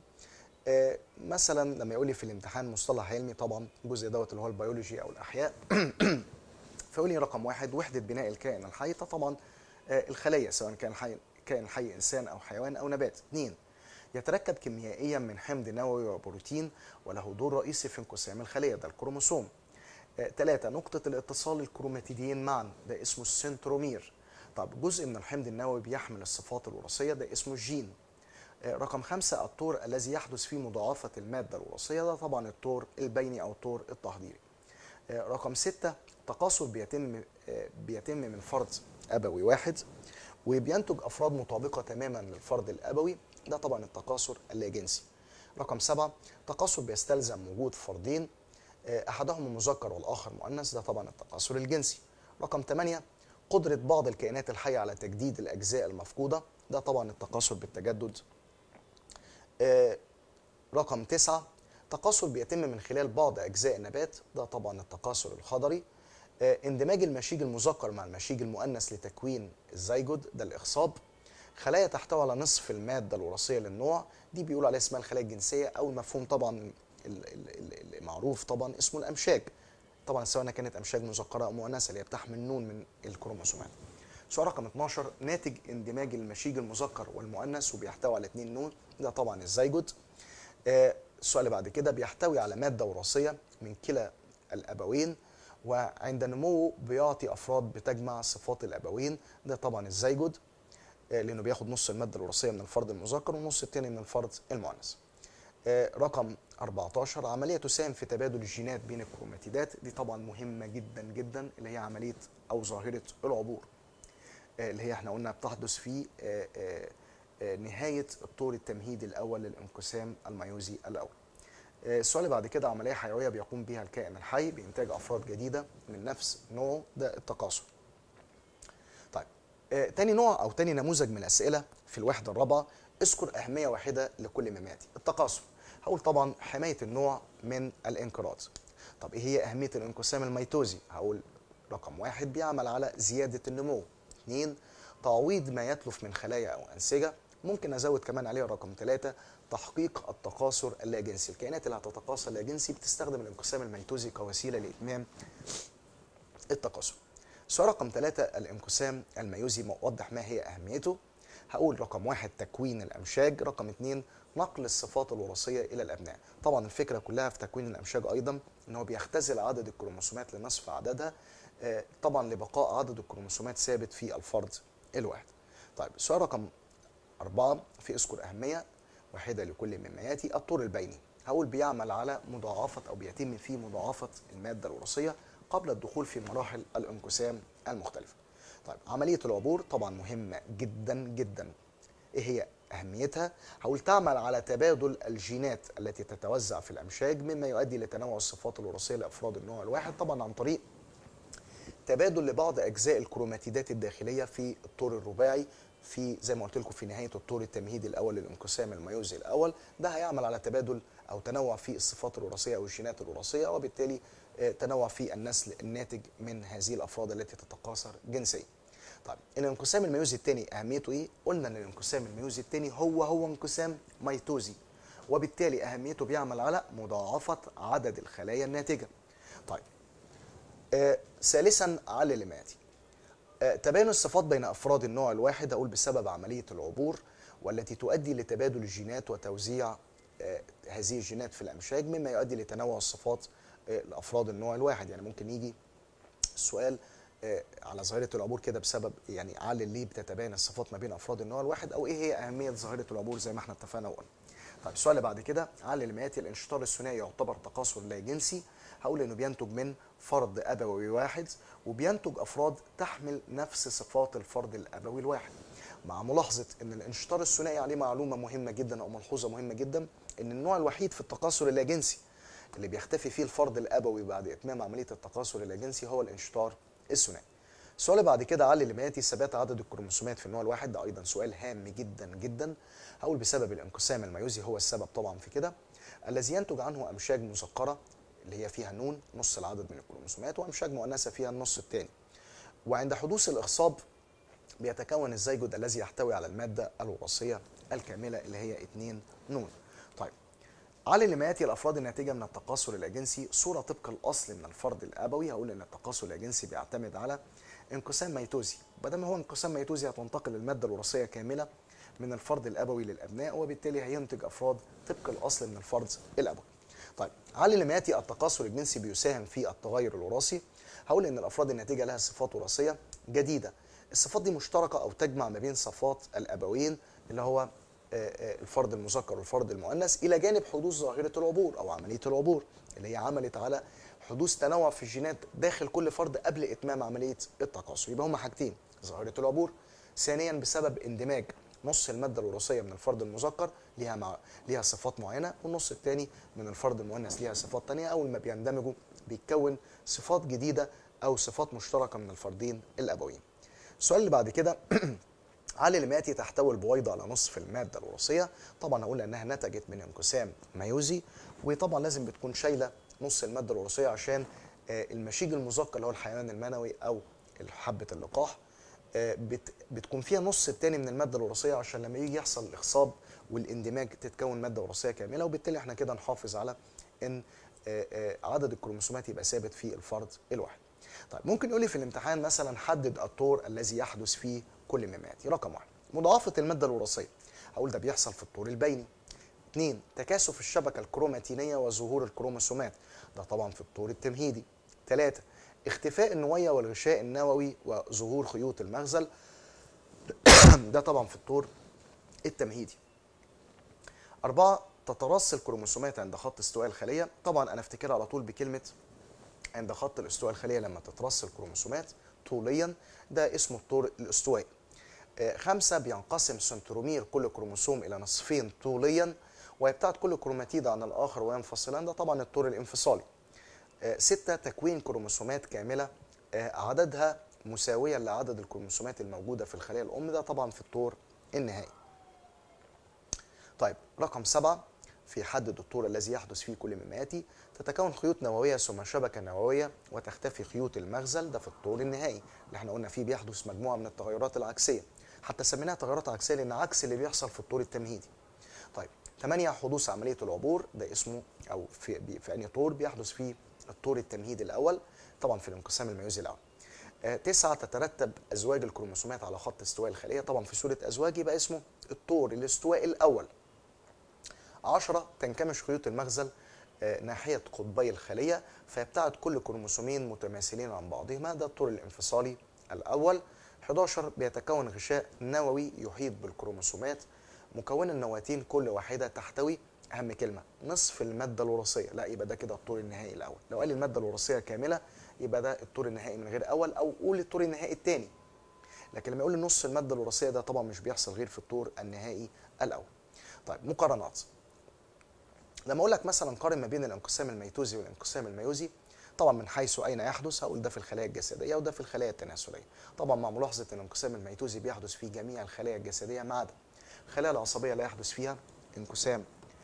مثلا لما يقول لي في الامتحان مصطلح علمي، طبعا الجزء دوت اللي هو البيولوجي أو الأحياء فيقول لي رقم واحد وحدة بناء الكائن الحي، طبعا الخلية سواء كان حي إنسان أو حيوان أو نبات. 2 يتركب كيميائيا من حمض نووي وبروتين وله دور رئيسي في انقسام الخلية، ده الكروموسوم. 3 نقطة الاتصال الكروماتيديين معا، ده اسمه السنترومير. طب جزء من الحمض النووي بيحمل الصفات الوراثية، ده اسمه الجين. رقم 5 الطور الذي يحدث فيه مضاعفة المادة الوراثية، ده طبعا الطور البيني أو الطور التحضيري. رقم 6 تكاثر بيتم من فرد أبوي واحد وبينتج أفراد مطابقة تماما للفرد الأبوي، ده طبعا التكاثر اللاجنسي. رقم 7 تكاثر بيستلزم وجود فردين أحدهما مذكر والآخر مؤنث، ده طبعا التكاثر الجنسي. رقم 8 قدرة بعض الكائنات الحية على تجديد الأجزاء المفقودة، ده طبعا التكاثر بالتجدد. رقم 9 تكاثر بيتم من خلال بعض أجزاء النبات، ده طبعا التكاثر الخضري. اندماج المشيج المذكر مع المشيج المؤنث لتكوين الزيجود ده الاخصاب. خلايا تحتوي على نصف الماده الوراثيه للنوع، دي بيقولوا عليها اسمها الخلايا الجنسيه، او المفهوم طبعا المعروف طبعا اسمه الامشاج. طبعا سواء كانت امشاج مذكره او مؤنثه اللي هي بتحمل نون من الكروموسومات. سؤال رقم 12، ناتج اندماج المشيج المذكر والمؤنث وبيحتوي على 2 نون، ده طبعا الزيجود. السؤال اللي بعد كده، بيحتوي على ماده وراثيه من كلا الابوين، وعند نموه بيعطي افراد بتجمع صفات الابوين، ده طبعا الزيجود، لانه بياخد نص الماده الوراثيه من الفرد المذكر والنص الثاني من الفرد المؤنث. رقم 14، عمليه تساهم في تبادل الجينات بين الكروماتيدات، دي طبعا مهمه جدا جدا، اللي هي عمليه او ظاهره العبور، اللي هي احنا قلنا بتحدث في نهايه الطور التمهيدي الاول للانقسام الميوزي الاول. السؤال اللي بعد كده، عمليه حيويه بيقوم بها الكائن الحي بانتاج افراد جديده من نفس نوعه، ده التكاثر. طيب تاني نوع او تاني نموذج من الاسئله في الوحده الرابعه، اذكر اهميه واحده لكل مما ياتي. التكاثر، هقول طبعا حمايه النوع من الانقراض. طب ايه هي اهميه الانقسام الميتوزي؟ هقول رقم 1 بيعمل على زياده النمو، 2 تعويض ما يتلف من خلايا او انسجه، ممكن ازود كمان عليها رقم 3 تحقيق التكاثر اللاجنسي. الكائنات اللي هتتكاثر لاجنسي بتستخدم الانقسام الميتوزي كوسيله لاتمام التكاثر. سؤال رقم 3، الانقسام الميوزي موضح ما هي اهميته. هقول رقم 1 تكوين الامشاج، رقم 2 نقل الصفات الوراثيه الى الابناء. طبعا الفكره كلها في تكوين الامشاج ايضا ان هو بيختزل عدد الكروموسومات لنصف عددها، طبعا لبقاء عدد الكروموسومات ثابت في الفرد الواحد. طيب سؤال رقم 4 في اذكر اهميه واحده لكل مما ياتي. الطور البيني، هقول بيعمل على مضاعفه او بيتم فيه مضاعفه الماده الوراثيه قبل الدخول في مراحل الانقسام المختلفه. طيب عمليه العبور طبعا مهمه جدا جدا، ايه هي اهميتها؟ هقول تعمل على تبادل الجينات التي تتوزع في الامشاج، مما يؤدي لتنوع الصفات الوراثيه لافراد النوع الواحد، طبعا عن طريق تبادل لبعض اجزاء الكروماتيدات الداخليه في الطور الرباعي، في زي ما قلت لكم في نهايه الطور التمهيدي الاول للانقسام الميوزي الاول، ده هيعمل على تبادل او تنوع في الصفات الوراثيه او الجينات الوراثيه، وبالتالي تنوع في النسل الناتج من هذه الافراد التي تتكاثر جنسيا. طيب الانقسام الميوزي الثاني اهميته ايه؟ قلنا ان الانقسام الميوزي الثاني هو انقسام ميتوزي، وبالتالي اهميته بيعمل على مضاعفه عدد الخلايا الناتجه. طيب ثالثا علل ما ياتي. تباين الصفات بين افراد النوع الواحد، اقول بسبب عمليه العبور، والتي تؤدي لتبادل الجينات وتوزيع هذه الجينات في الامشاج، مما يؤدي لتنوع الصفات لافراد النوع الواحد. يعني ممكن يجي السؤال على ظاهره العبور كده بسبب، يعني علل ليه بتتباين الصفات ما بين افراد النوع الواحد، او ايه هي اهميه ظاهره العبور زي ما احنا اتفقنا وقلنا. طيب السؤال اللي بعد كده، علل ما ياتي. الانشطار الثنائي يعتبر تكاثر لا جنسي، هقول انه بينتج من فرد ابوي واحد، وبينتج افراد تحمل نفس صفات الفرد الابوي الواحد، مع ملاحظه ان الانشطار الثنائي عليه معلومه مهمه جدا او ملحوظه مهمه جدا، ان النوع الوحيد في التكاثر اللاجنسي اللي بيختفي فيه الفرد الابوي بعد اتمام عمليه التكاثر اللاجنسي هو الانشطار الثنائي. السؤال اللي بعد كده، علل ما ياتي ثبات عدد الكروموسومات في النوع الواحد، ده ايضا سؤال هام جدا جدا. هقول بسبب الانقسام الميوزي هو السبب طبعا في كده، الذي ينتج عنه امشاج مذكره اللي هي فيها نون نص العدد من الكروموسومات، وامشاج مؤنثه فيها النص الثاني. وعند حدوث الاخصاب بيتكون الزيجود الذي يحتوي على الماده الوراثيه الكامله اللي هي 2 نون. طيب علل ما ياتي الافراد الناتجه من التكاثر الاجنسي صوره طبق الاصل من الفرد الابوي. هقول ان التكاثر الاجنسي بيعتمد على انقسام ميتوزي، بدل ما هو انقسام ميتوزي هتنتقل الماده الوراثيه كامله من الفرد الابوي للابناء، وبالتالي هينتج افراد طبق الاصل من الفرد الابوي. طيب علل ما ياتي التكاثر الجنسي بيساهم في التغير الوراثي. هقول ان الافراد الناتجه لها صفات وراثيه جديده، الصفات دي مشتركه او تجمع ما بين صفات الابوين اللي هو الفرد المذكر والفرد المؤنث، الى جانب حدوث ظاهره العبور او عمليه العبور اللي هي عملت على حدوث تنوع في الجينات داخل كل فرد قبل اتمام عمليه التكاثر. يبقى هما حاجتين، ظاهره العبور، ثانيا بسبب اندماج نص الماده الوراثيه من الفرد المذكر ليها صفات معينه، والنص الثاني من الفرد المؤنث ليها صفات ثانيه. اول ما بيندمجوا بيتكون صفات جديده او صفات مشتركه من الفردين الابويين. السؤال اللي بعد كده علل ما ياتي تحتوي البويضه على نصف الماده الوراثيه. طبعا هقول انها نتجت من انقسام ميوزي، وطبعا لازم بتكون شايله نص الماده الوراثيه عشان المشيج المذكر اللي هو الحيوان المنوي او حبه اللقاح بتكون فيها نص التاني من الماده الوراثيه، عشان لما يجي يحصل الاخصاب والاندماج تتكون ماده وراثيه كامله، وبالتالي احنا كده نحافظ على ان عدد الكروموسومات يبقى ثابت في الفرد الواحد. طيب ممكن يقول لي في الامتحان مثلا حدد الطور الذي يحدث فيه كل مما ياتي. رقم 1 مضاعفه الماده الوراثيه، هقول ده بيحصل في الطور البيني. 2 تكاثف الشبكه الكروماتينيه وظهور الكروموسومات، ده طبعا في الطور التمهيدي. 3 اختفاء النوية والغشاء النووي وظهور خيوط المغزل، ده طبعا في الطور التمهيدي. 4 تترص الكروموسومات عند خط استواء الخلية، طبعا أنا افتكرها على طول بكلمة عند خط الاستواء الخلية لما تترص الكروموسومات طوليا، ده اسمه الطور الاستوائي. 5 بينقسم سنترومير كل كروموسوم إلى نصفين طوليا ويبتعد كل كروماتيد عن الآخر وينفصلان، ده طبعا الطور الانفصالي. 6 تكوين كروموسومات كاملة عددها مساويا لعدد الكروموسومات الموجودة في الخلية الأم، ده طبعا في الطور النهائي. طيب رقم 7 في حدد الطور الذي يحدث فيه كل مما يأتي، تتكون خيوط نووية ثم شبكة نووية وتختفي خيوط المغزل، ده في الطور النهائي اللي احنا قلنا فيه بيحدث مجموعة من التغيرات العكسية، حتى سميناها تغيرات عكسية لأن عكس اللي بيحصل في الطور التمهيدي. طيب 8 حدوث عملية العبور، ده اسمه أو في أنهي طور بيحدث فيه الطور التمهيدي الأول، طبعا في الانقسام الميوزي الأول. 9 تترتب أزواج الكروموسومات على خط استواء الخلية، طبعا في صورة أزواج يبقى اسمه الطور الاستواء الأول. 10 تنكمش خيوط المغزل ناحية قطبي الخلية فيبتعد كل كروموسومين متماثلين عن بعضهما، ده الطور الانفصالي الأول. 11 بيتكون غشاء نووي يحيط بالكروموسومات مكون النواتين كل واحدة تحتوي، أهم كلمة، نصف المادة الوراثية، لا يبقى ده كده الطور النهائي الأول. لو قال المادة الوراثية كاملة يبقى ده الطور النهائي من غير أول، أو قول الطور النهائي الثاني. لكن لما يقول نص المادة الوراثية ده طبعا مش بيحصل غير في الطور النهائي الأول. طيب مقارنات، لما اقول لك مثلا قارن ما بين الانقسام الميتوزي والانقسام الميوزي، طبعا من حيث اين يحدث هقول ده في الخلايا الجسديه وده في الخلايا التناسليه، طبعا مع ملاحظه ان الانقسام الميتوزي بيحدث في جميع الخلايا الجسديه ما عدا الخلايا العصبيه لا يحدث فيها انقسام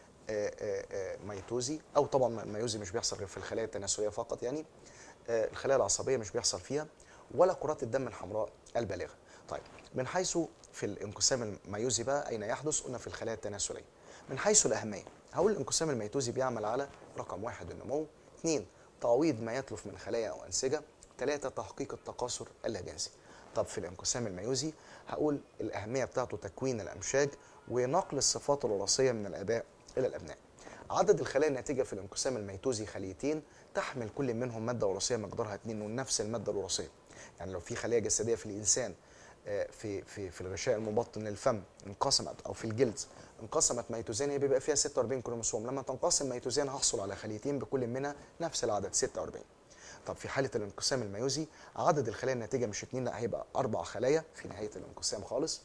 ميتوزي، او طبعا الميوزي مش بيحصل غير في الخلايا التناسليه فقط، يعني الخلايا العصبيه مش بيحصل فيها، ولا كرات الدم الحمراء البالغه. طيب من حيث في الانقسام الميوزي بقى اين يحدث، قلنا في الخلايا التناسليه. من حيث الاهميه هقول الانقسام الميتوزي بيعمل على رقم 1 النمو، 2 تعويض ما يتلف من خلايا او انسجه، 3 تحقيق التكاثر اللاجنسي. طب في الانقسام الميوزي هقول الاهميه بتاعته تكوين الامشاج ونقل الصفات الوراثيه من الاباء الى الابناء. عدد الخلايا الناتجه في الانقسام الميتوزي خليتين تحمل كل منهم ماده وراثيه مقدارها 2 ونفس الماده الوراثيه. يعني لو في خليه جسديه في الانسان في الغشاء المبطن للفم انقسمت، او في الجلد انقسمت ميتوزين، بيبقى فيها 46 كروموسوم، لما تنقسم ميتوزين هحصل على خليتين بكل منها نفس العدد 46. طب في حاله الانقسام الميوزي عدد الخلايا الناتجه مش 2، لا هيبقى 4 خلايا في نهايه الانقسام خالص،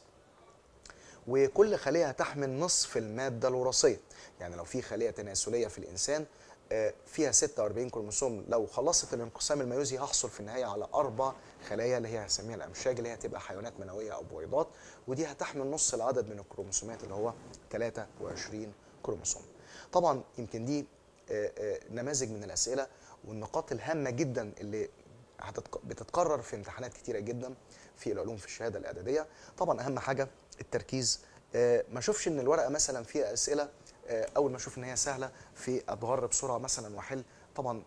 وكل خليه هتحمل نصف الماده الوراثيه. يعني لو في خليه تناسليه في الانسان فيها 46 كروموسوم، لو خلصت الانقسام الميوزي هحصل في النهايه على 4 خلايا اللي هي هسميها الامشاج، اللي هي هتبقى حيوانات منويه او بويضات، ودي هتحمل نص العدد من الكروموسومات اللي هو 23 كروموسوم. طبعا يمكن دي نماذج من الاسئله والنقاط الهامه جدا اللي بتتكرر في امتحانات كتيره جدا في العلوم في الشهاده الاعداديه. طبعا اهم حاجه التركيز، ما اشوفش ان الورقه مثلا فيها اسئله اول ما اشوف ان هي سهله في اتغر بسرعه مثلا واحل. طبعا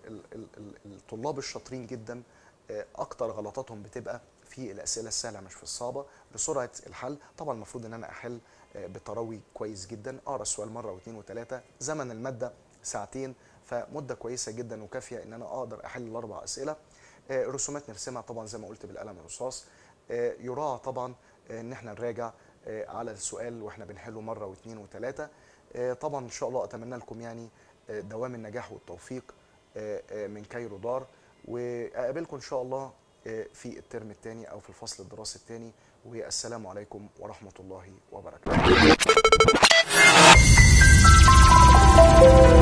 الطلاب الشاطرين جدا اكتر غلطاتهم بتبقى في الاسئله السهله مش في الصعبه لسرعه الحل. طبعا المفروض ان انا احل بتروي كويس جدا، اقرا السؤال مره واثنين وثلاثه، زمن الماده ساعتين، فمده كويسه جدا وكافيه ان انا اقدر احل الاربع اسئله. رسومات نرسمها طبعا زي ما قلت بالقلم الرصاص. يراعى طبعا ان احنا نراجع على السؤال واحنا بنحله مره واثنين وثلاثه. طبعا ان شاء الله اتمنى لكم يعني دوام النجاح والتوفيق من كايرو دار، واقابلكم ان شاء الله في الترم الثاني او في الفصل الدراسي الثاني، والسلام عليكم ورحمه الله وبركاته.